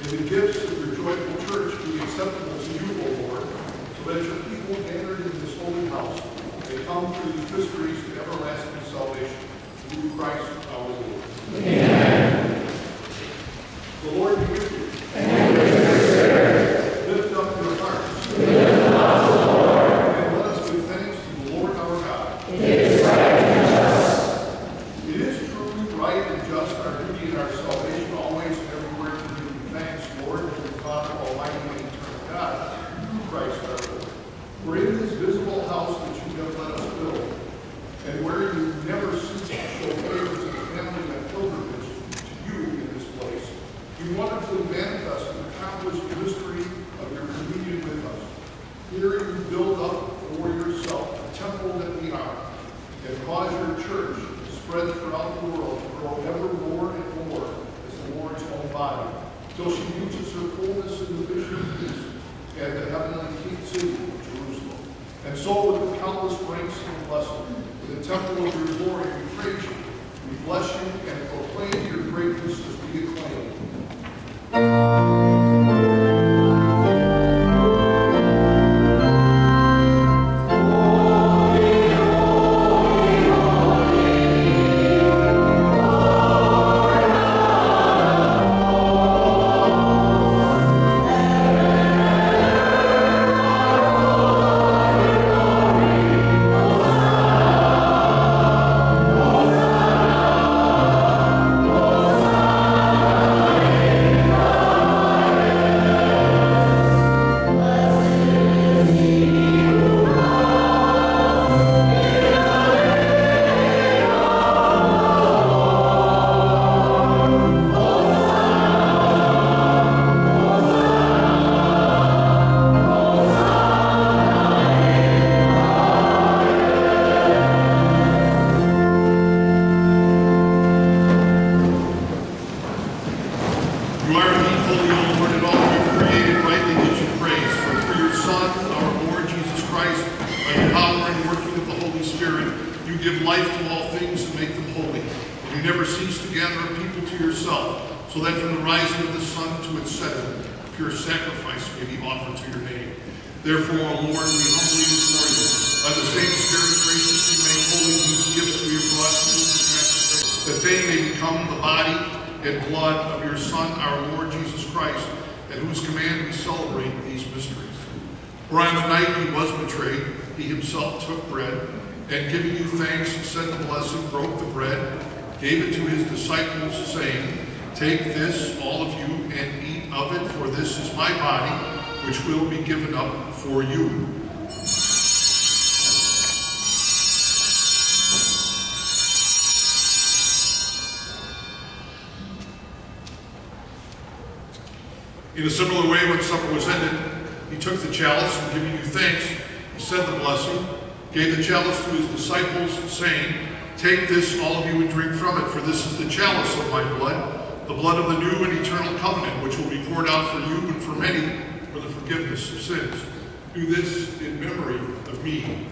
Speaker 3: May the gifts of your joyful church be acceptable to you, O Lord, so that your people gathered in this holy house may come through these mysteries to everlasting salvation. Through Christ our Lord.
Speaker 6: Amen.
Speaker 3: The Lord be with you.
Speaker 6: And with your spirit.
Speaker 3: Lift up your hearts.
Speaker 6: Lift them up, O Lord.
Speaker 3: And let us give thanks to the Lord our God.
Speaker 6: It is right and just.
Speaker 3: It is truly right and just, our duty and our salvation, always and everywhere to give you thanks, Lord, and Father, Almighty and eternal God, through Christ our Lord. For in this visible house that you have let us build, and where you never cease to show favor to the family and pilgrimage to you in this place, you wonderfully manifest and accomplish the mystery of your communion with us. Here you build up for yourself the temple that we are, and cause your church to spread throughout the world, to grow ever more and more as the Lord's own body, till she reaches her fullness in the vision of peace and the heavenly city of Jerusalem. And so with the countless grace and blessing, in the temple of your glory, we praise you, we bless you, and proclaim your greatness as we acclaim. Gave it to his disciples, saying, "Take this, all of you, and eat of it, for this is my body, which will be given up for you." In a similar way, when supper was ended, he took the chalice, and giving you thanks, he said the blessing, gave the chalice to his disciples, saying, "Take this, all of you, and drink from it, for this is the chalice of my blood, the blood of the new and eternal covenant, which will be poured out for you and for many for the forgiveness of sins. Do this in memory of me."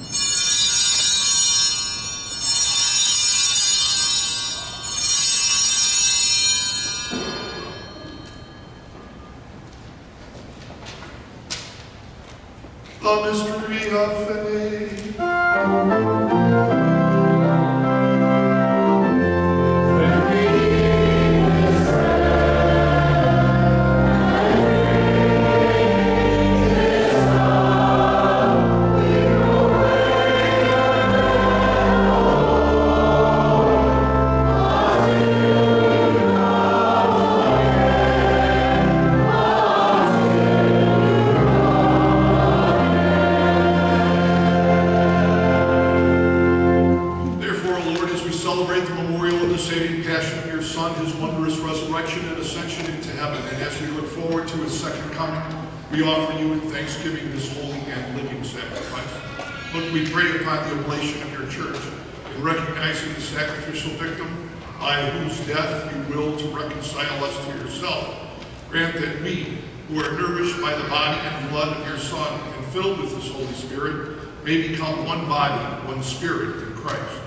Speaker 3: The mystery of faith. We offer you in thanksgiving this holy and living sacrifice. Look, we pray upon the oblation of your church, in recognizing the sacrificial victim by whose death you will to reconcile us to yourself. Grant that we, who are nourished by the body and blood of your Son and filled with his Holy Spirit, may become one body, one spirit in Christ.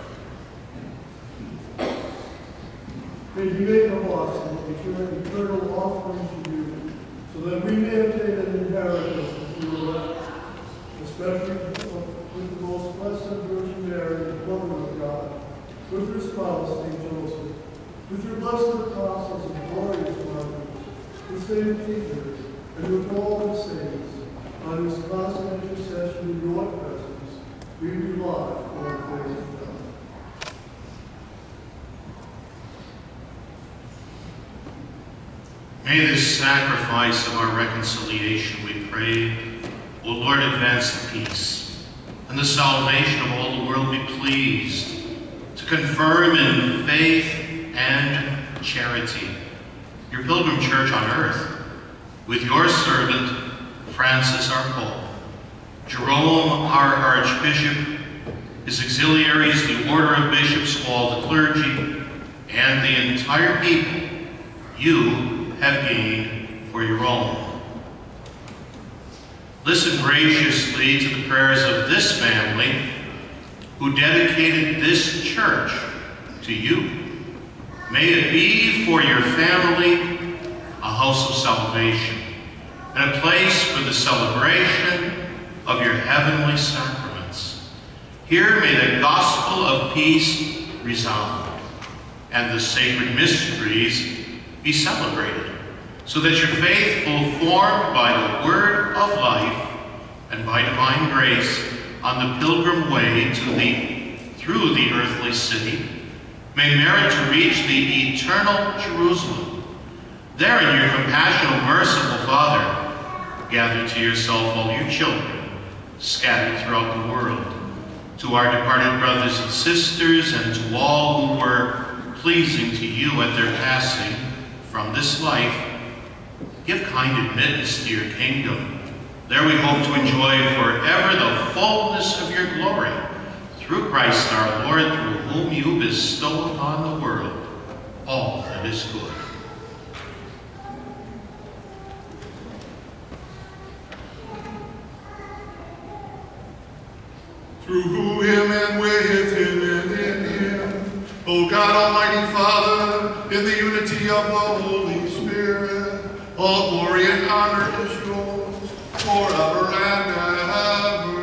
Speaker 8: May you make of us, and your eternal offering to you, so that we may obtain an inheritance with your elect, especially with the most blessed Virgin Mary, the Mother of God, with your spouse, Saint Joseph, with your blessed apostles and glorious martyrs, with Saint Peter, and with all the saints, on whose constant intercession in your presence, we rely for faith in God.
Speaker 1: May this sacrifice of our reconciliation, we pray, O Lord, advance the peace and the salvation of all the world, be pleased to confirm in faith and charity your pilgrim church on earth, with your servant, Francis our Pope, Jerome our Archbishop, his auxiliaries, the order of bishops, all the clergy, and the entire people you have gained for your own. Listen graciously to the prayers of this family who dedicated this church to you. May it be for your family a house of salvation and a place for the celebration of your heavenly sacraments. Here may the gospel of peace resound and the sacred mysteries be celebrated, so that your faithful, formed by the word of life and by divine grace on the pilgrim way through the earthly city, may merit to reach the eternal Jerusalem. There in your compassionate, merciful Father, gather to yourself all your children scattered throughout the world. To our departed brothers and sisters, and to all who were pleasing to you at their passing from this life, give kind admittance to your kingdom. There we hope to enjoy forever the fullness of your glory, through Christ our Lord, through whom you bestow upon the world all that is good.
Speaker 3: Through him and with him and in him, O God, Almighty Father, in the unity of the Holy Spirit, all glory and honor is yours forever and ever.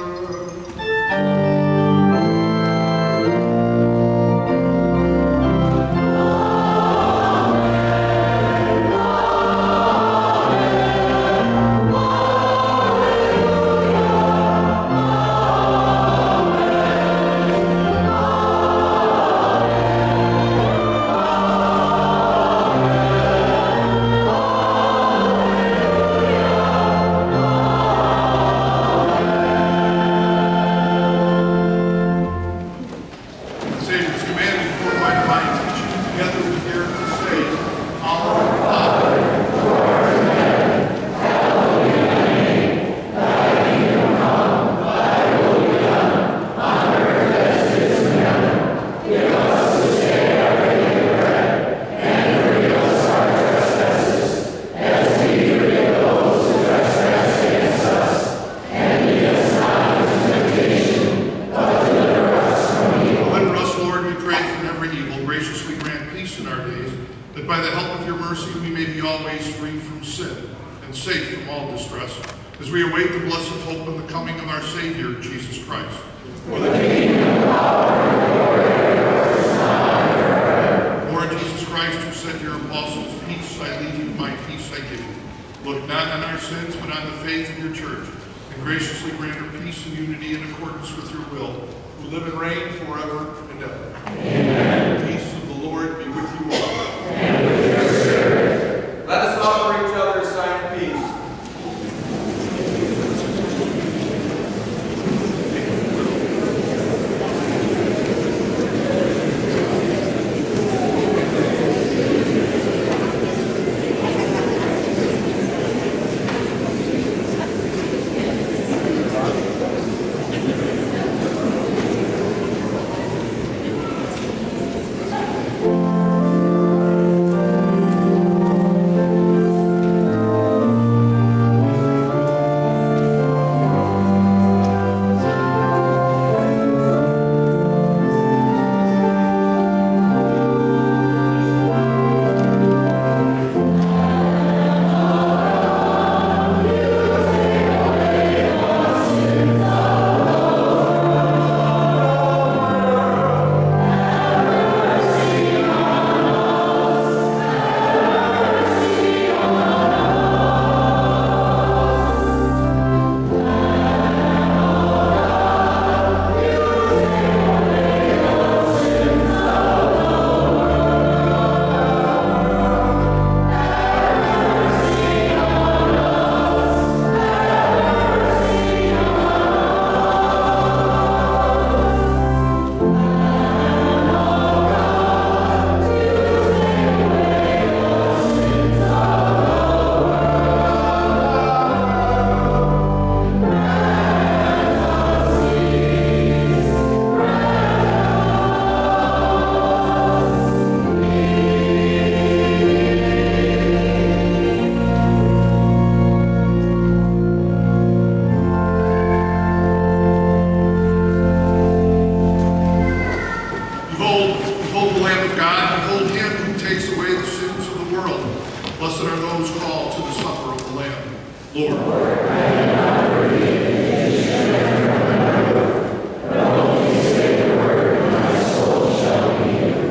Speaker 1: Lord,
Speaker 6: I am not worthy that you should enter my roof, but only say the word, and my soul shall be healed.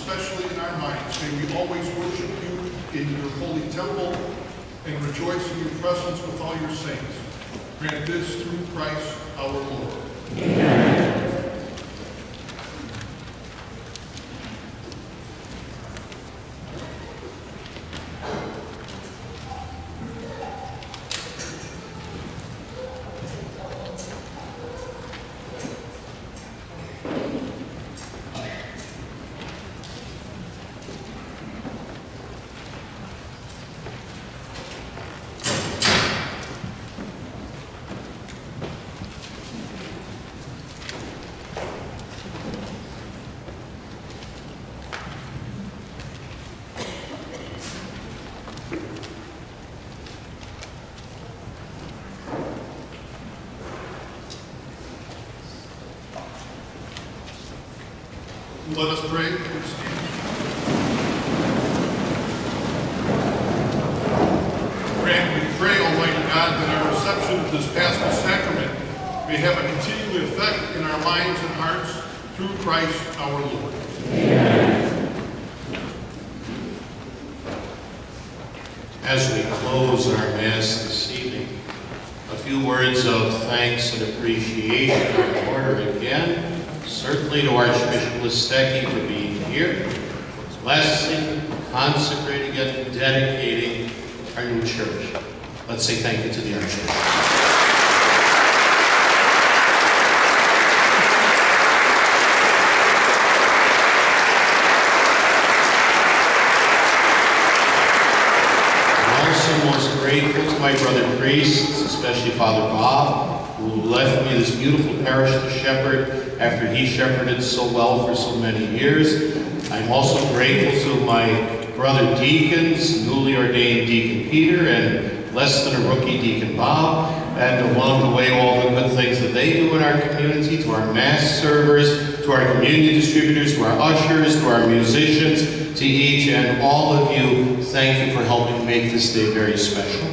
Speaker 3: especially in our minds. May we always worship you in your holy temple and rejoice in your presence with all your saints. Grant this through Christ our Lord.
Speaker 6: Amen.
Speaker 3: Let us pray. Grant, we pray, Almighty God, that our reception of this Paschal Sacrament may have a continuing effect in our minds and hearts through Christ our Lord.
Speaker 6: Amen.
Speaker 1: As we close our Mass this evening, a few words of thanks and appreciation are in order again. Certainly to Archbishop Listecki for being here, blessing, consecrating, and dedicating our new church. Let's say thank you to the Archbishop. I'm also most grateful to my brother priests, especially Father Bob, who left me this beautiful parish to shepherd after he shepherded so well for so many years. I'm also grateful to my brother deacons, newly ordained Deacon Peter and less than a rookie Deacon Bob, and along the way all the good things that they do in our community, to our Mass servers, to our communion distributors, to our ushers, to our musicians, to each and all of you, thank you for helping make this day very special.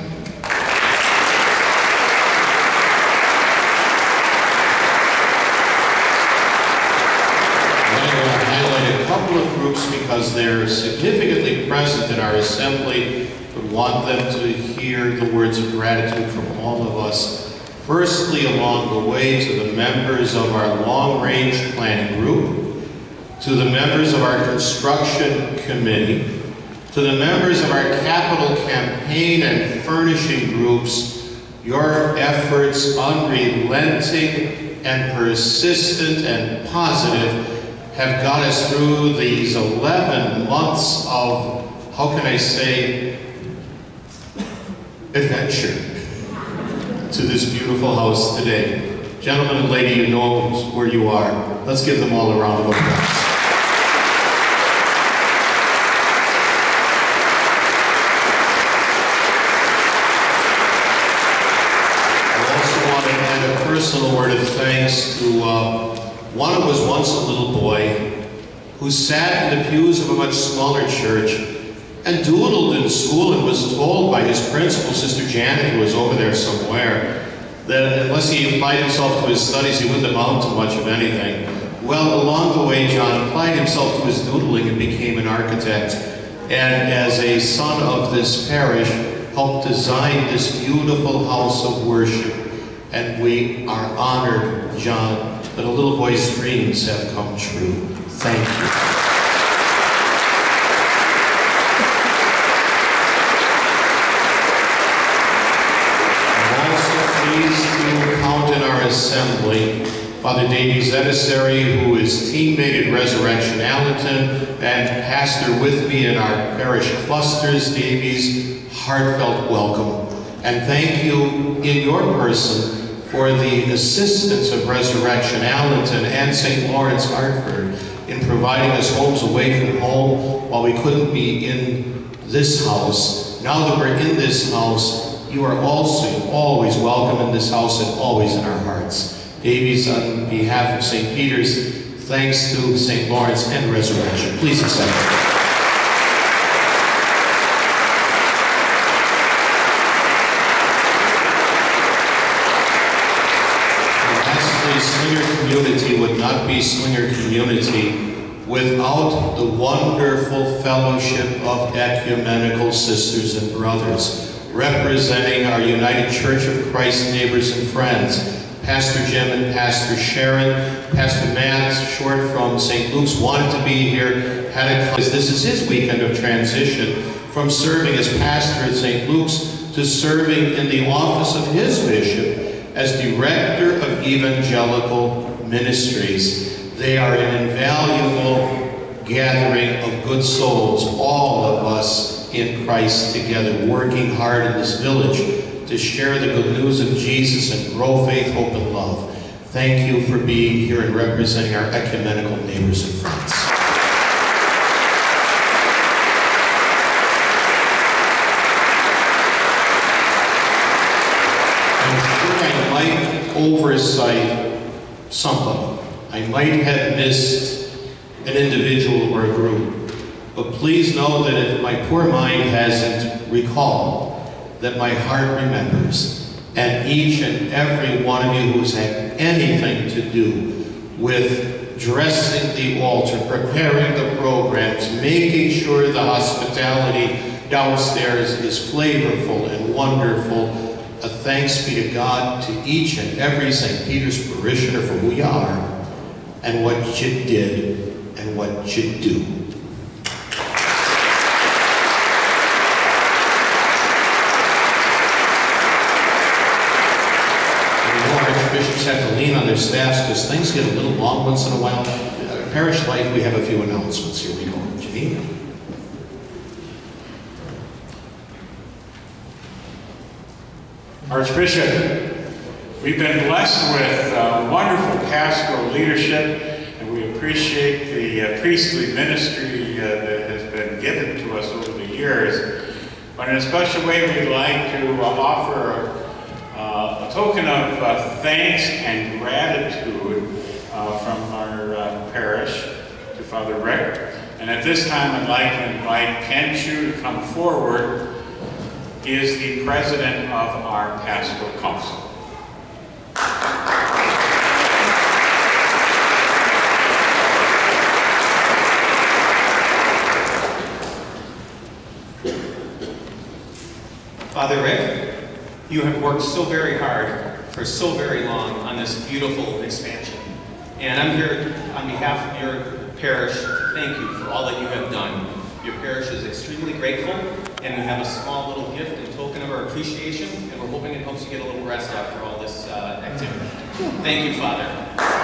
Speaker 1: Of groups because they're significantly present in our assembly, but want them to hear the words of gratitude from all of us. Firstly, along the way, to the members of our long-range planning group, to the members of our construction committee, to the members of our capital campaign and furnishing groups, your efforts, unrelenting and persistent and positive, have got us through these 11 months of, how can I say, adventure to this beautiful house today. Gentlemen and lady, you know where you are. Let's give them all a round of applause. I also want to add a personal word of thanks to one who was once a little boy who sat in the pews of a much smaller church and doodled in school and was told by his principal, Sister Janet, who was over there somewhere, that unless he applied himself to his studies, he wouldn't amount to much of anything. Well, along the way, John applied himself to his doodling and became an architect. And as a son of this parish, helped design this beautiful house of worship. And we are honored, John, that a little boy's dreams have come true. Thank you. I'm also pleased to count in our assembly Father Davies Edisary, who is teammate at Resurrection Allenton and pastor with me in our parish clusters. Davies, heartfelt welcome. And thank you in your person for the assistance of Resurrection Allenton and St. Lawrence Hartford in providing us homes away from home while we couldn't be in this house. Now that we're in this house, you are also always welcome in this house and always in our hearts. Davies, on behalf of St. Peter's, thanks to St. Lawrence and Resurrection. Please accept it. Slinger community would not be Slinger community without the wonderful fellowship of ecumenical sisters and brothers, representing our United Church of Christ neighbors and friends, Pastor Jim and Pastor Sharon. Pastor Matt, short from St. Luke's, wanted to be here, had a class. This is his weekend of transition from serving as pastor at St. Luke's to serving in the office of his bishop as Director of Evangelical Ministries. They are an invaluable gathering of good souls, all of us in Christ together, working hard in this village to share the good news of Jesus and grow faith, hope, and love. Thank you for being here and representing our ecumenical neighbors and friends. I might oversight something. I might have missed an individual or a group. But please know that if my poor mind hasn't recalled, that my heart remembers. And each and every one of you who's had anything to do with dressing the altar, preparing the programs, making sure the hospitality downstairs is flavorful and wonderful, a thanks be to God, to each and every St. Peter's parishioner for who you are and what you did and what you do. Archbishops have to lean on their staffs because things get a little long once in a while. Parish life, we have a few announcements. Here we go. Janine?
Speaker 9: Archbishop, we've been blessed with wonderful pastoral leadership, and we appreciate the priestly ministry that has been given to us over the years. But in a special way, we'd like to offer a token of thanks and gratitude from our parish to Father Rick. And at this time, I'd like to invite Ken Chu to come forward. He is the president of our pastoral council.
Speaker 10: Father Rick, you have worked so very hard for so very long on this beautiful expansion. And I'm here on behalf of your parish to thank you for all that you have done. Your parish is extremely grateful, and we have a small little gift in token of our appreciation, and we're hoping it helps you get a little rest after all this activity. Thank you, Father.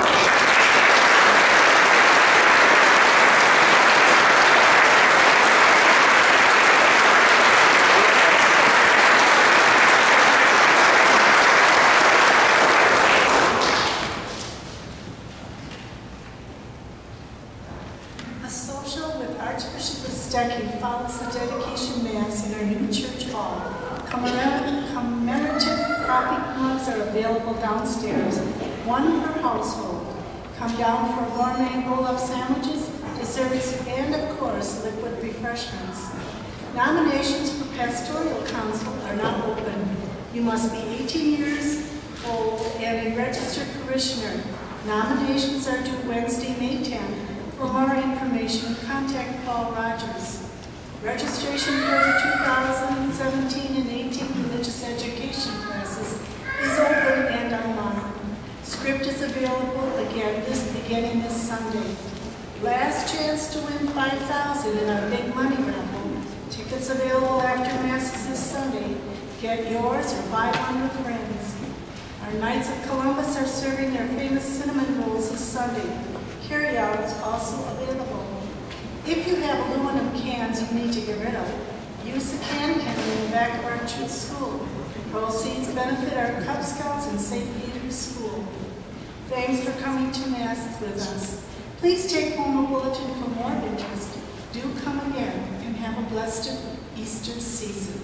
Speaker 5: Archbishop Listecki follows the dedication mass in our new church hall. Commemorative coffee mugs are available downstairs, one per household. Come down for gourmet roll-up sandwiches, desserts, and of course, liquid refreshments. Nominations for pastoral council are now open. You must be 18 years old and a registered parishioner. Nominations are due Wednesday, May 10th. For more information, contact Paul Rogers. Registration for the 2017 and 18 religious education classes is open and online. Script is available again beginning this Sunday. Last chance to win $5,000 in our big money raffle. Tickets available after Masses this Sunday. Get yours or buy one with friends. Our Knights of Columbus are serving their famous cinnamon rolls this Sunday. Carryout is also available. If you have aluminum cans you need to get rid of, use the can in the back of our church school. Proceeds benefit our Cub Scouts and St. Peter's School. Thanks for coming to Mass with us. Please take home a bulletin for more interest. Do come again and have a blessed Easter season.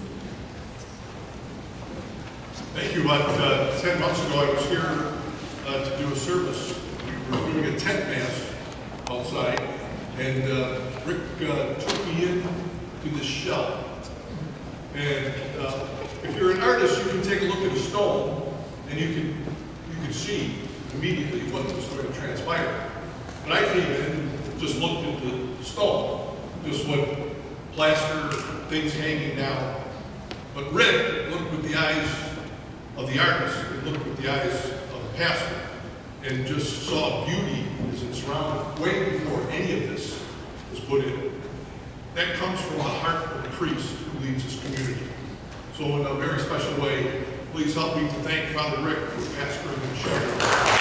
Speaker 3: Thank you. 10 months ago I was here to do a service. We were doing a tent mass outside, and Rick took me in to this shell. And if you're an artist, you can take a look at a stone, and you can see immediately what was going to transpire. But I came in just looked at the stone, just what plaster things hanging down. But Rick looked with the eyes of the artist and looked with the eyes of the pastor and just saw beauty as it surrounded way before any of this was put in. That comes from the heart of the priest who leads his community. So in a very special way, please help me to thank Father Rick for pastoring and sharing.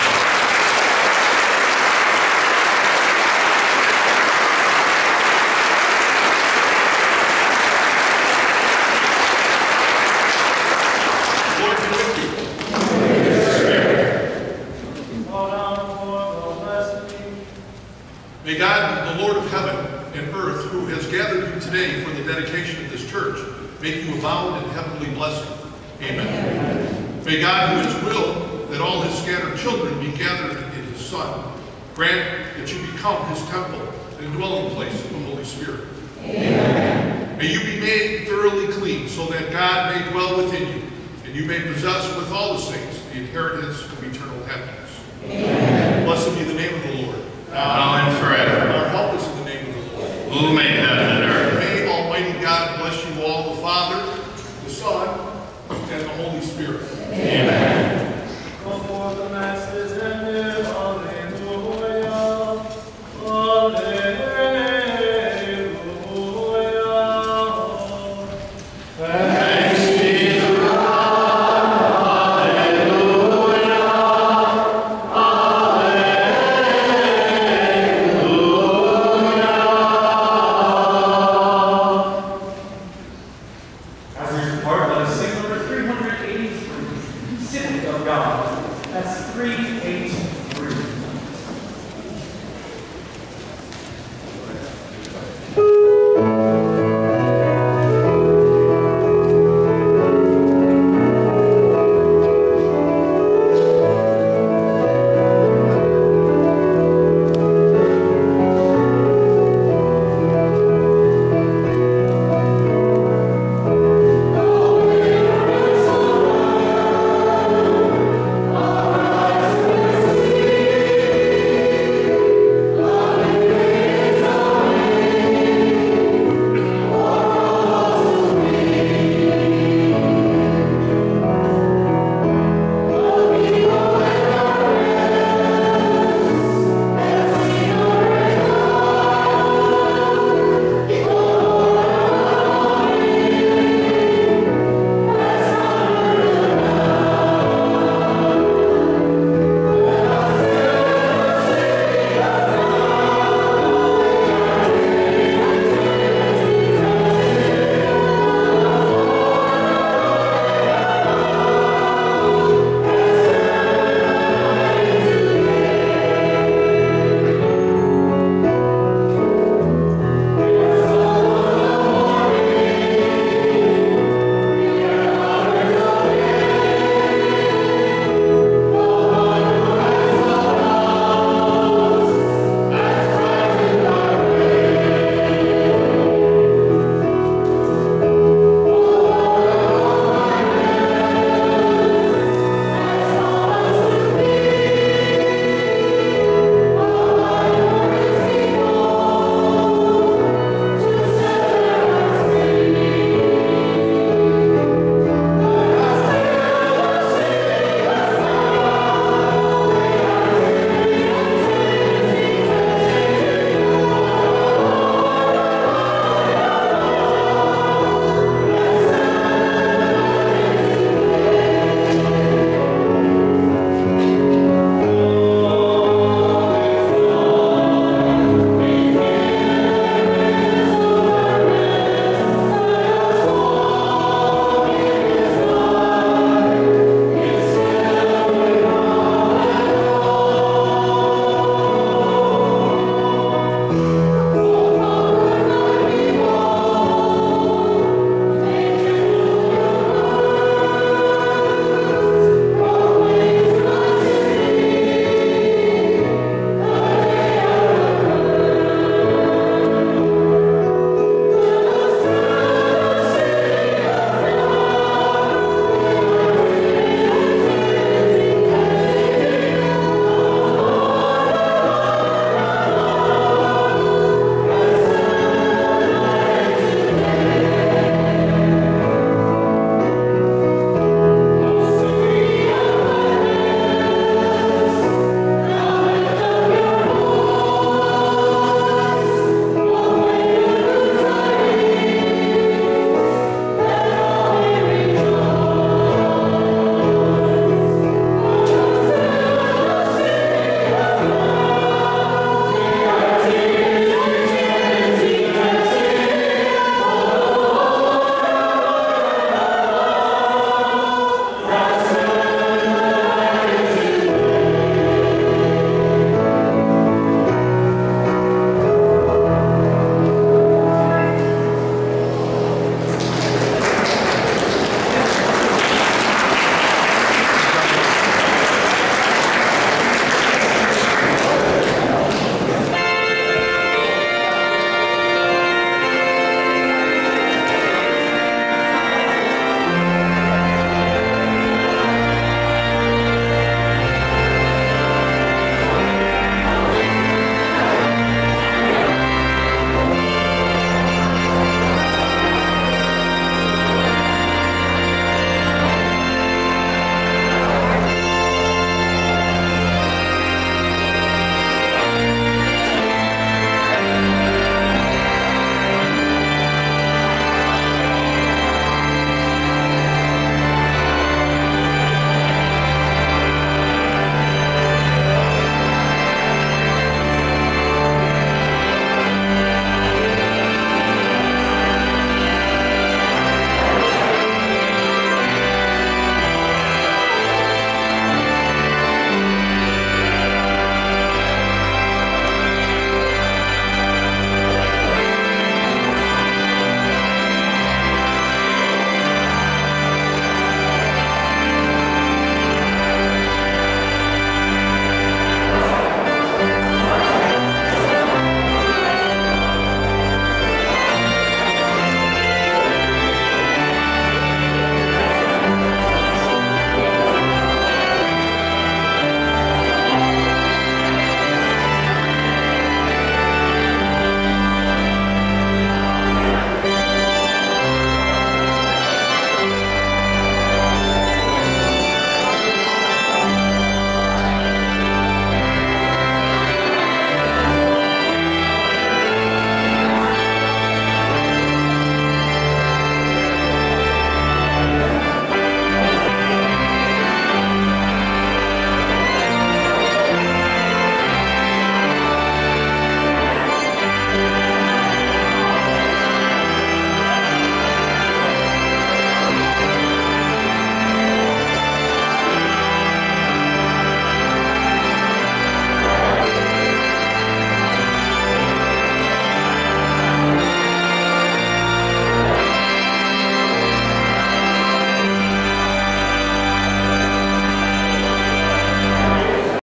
Speaker 3: May God, the Lord of heaven and earth, who has gathered you today for the dedication of this church, make you abound in heavenly blessing. Amen. May God, who has willed that all his scattered children be gathered in his Son, grant that you become his temple and dwelling place of the Holy Spirit. Amen. May you be made thoroughly clean, so that God may dwell within you, and you may possess with all the saints the inheritance of eternal happiness. Amen. Blessed be the name of the Lord.
Speaker 1: Now and forever.
Speaker 3: Our help is in the name of the Lord.
Speaker 1: Who made heaven and earth.
Speaker 3: May Almighty God bless you all, the Father, the Son, and the Holy Spirit.
Speaker 1: Amen.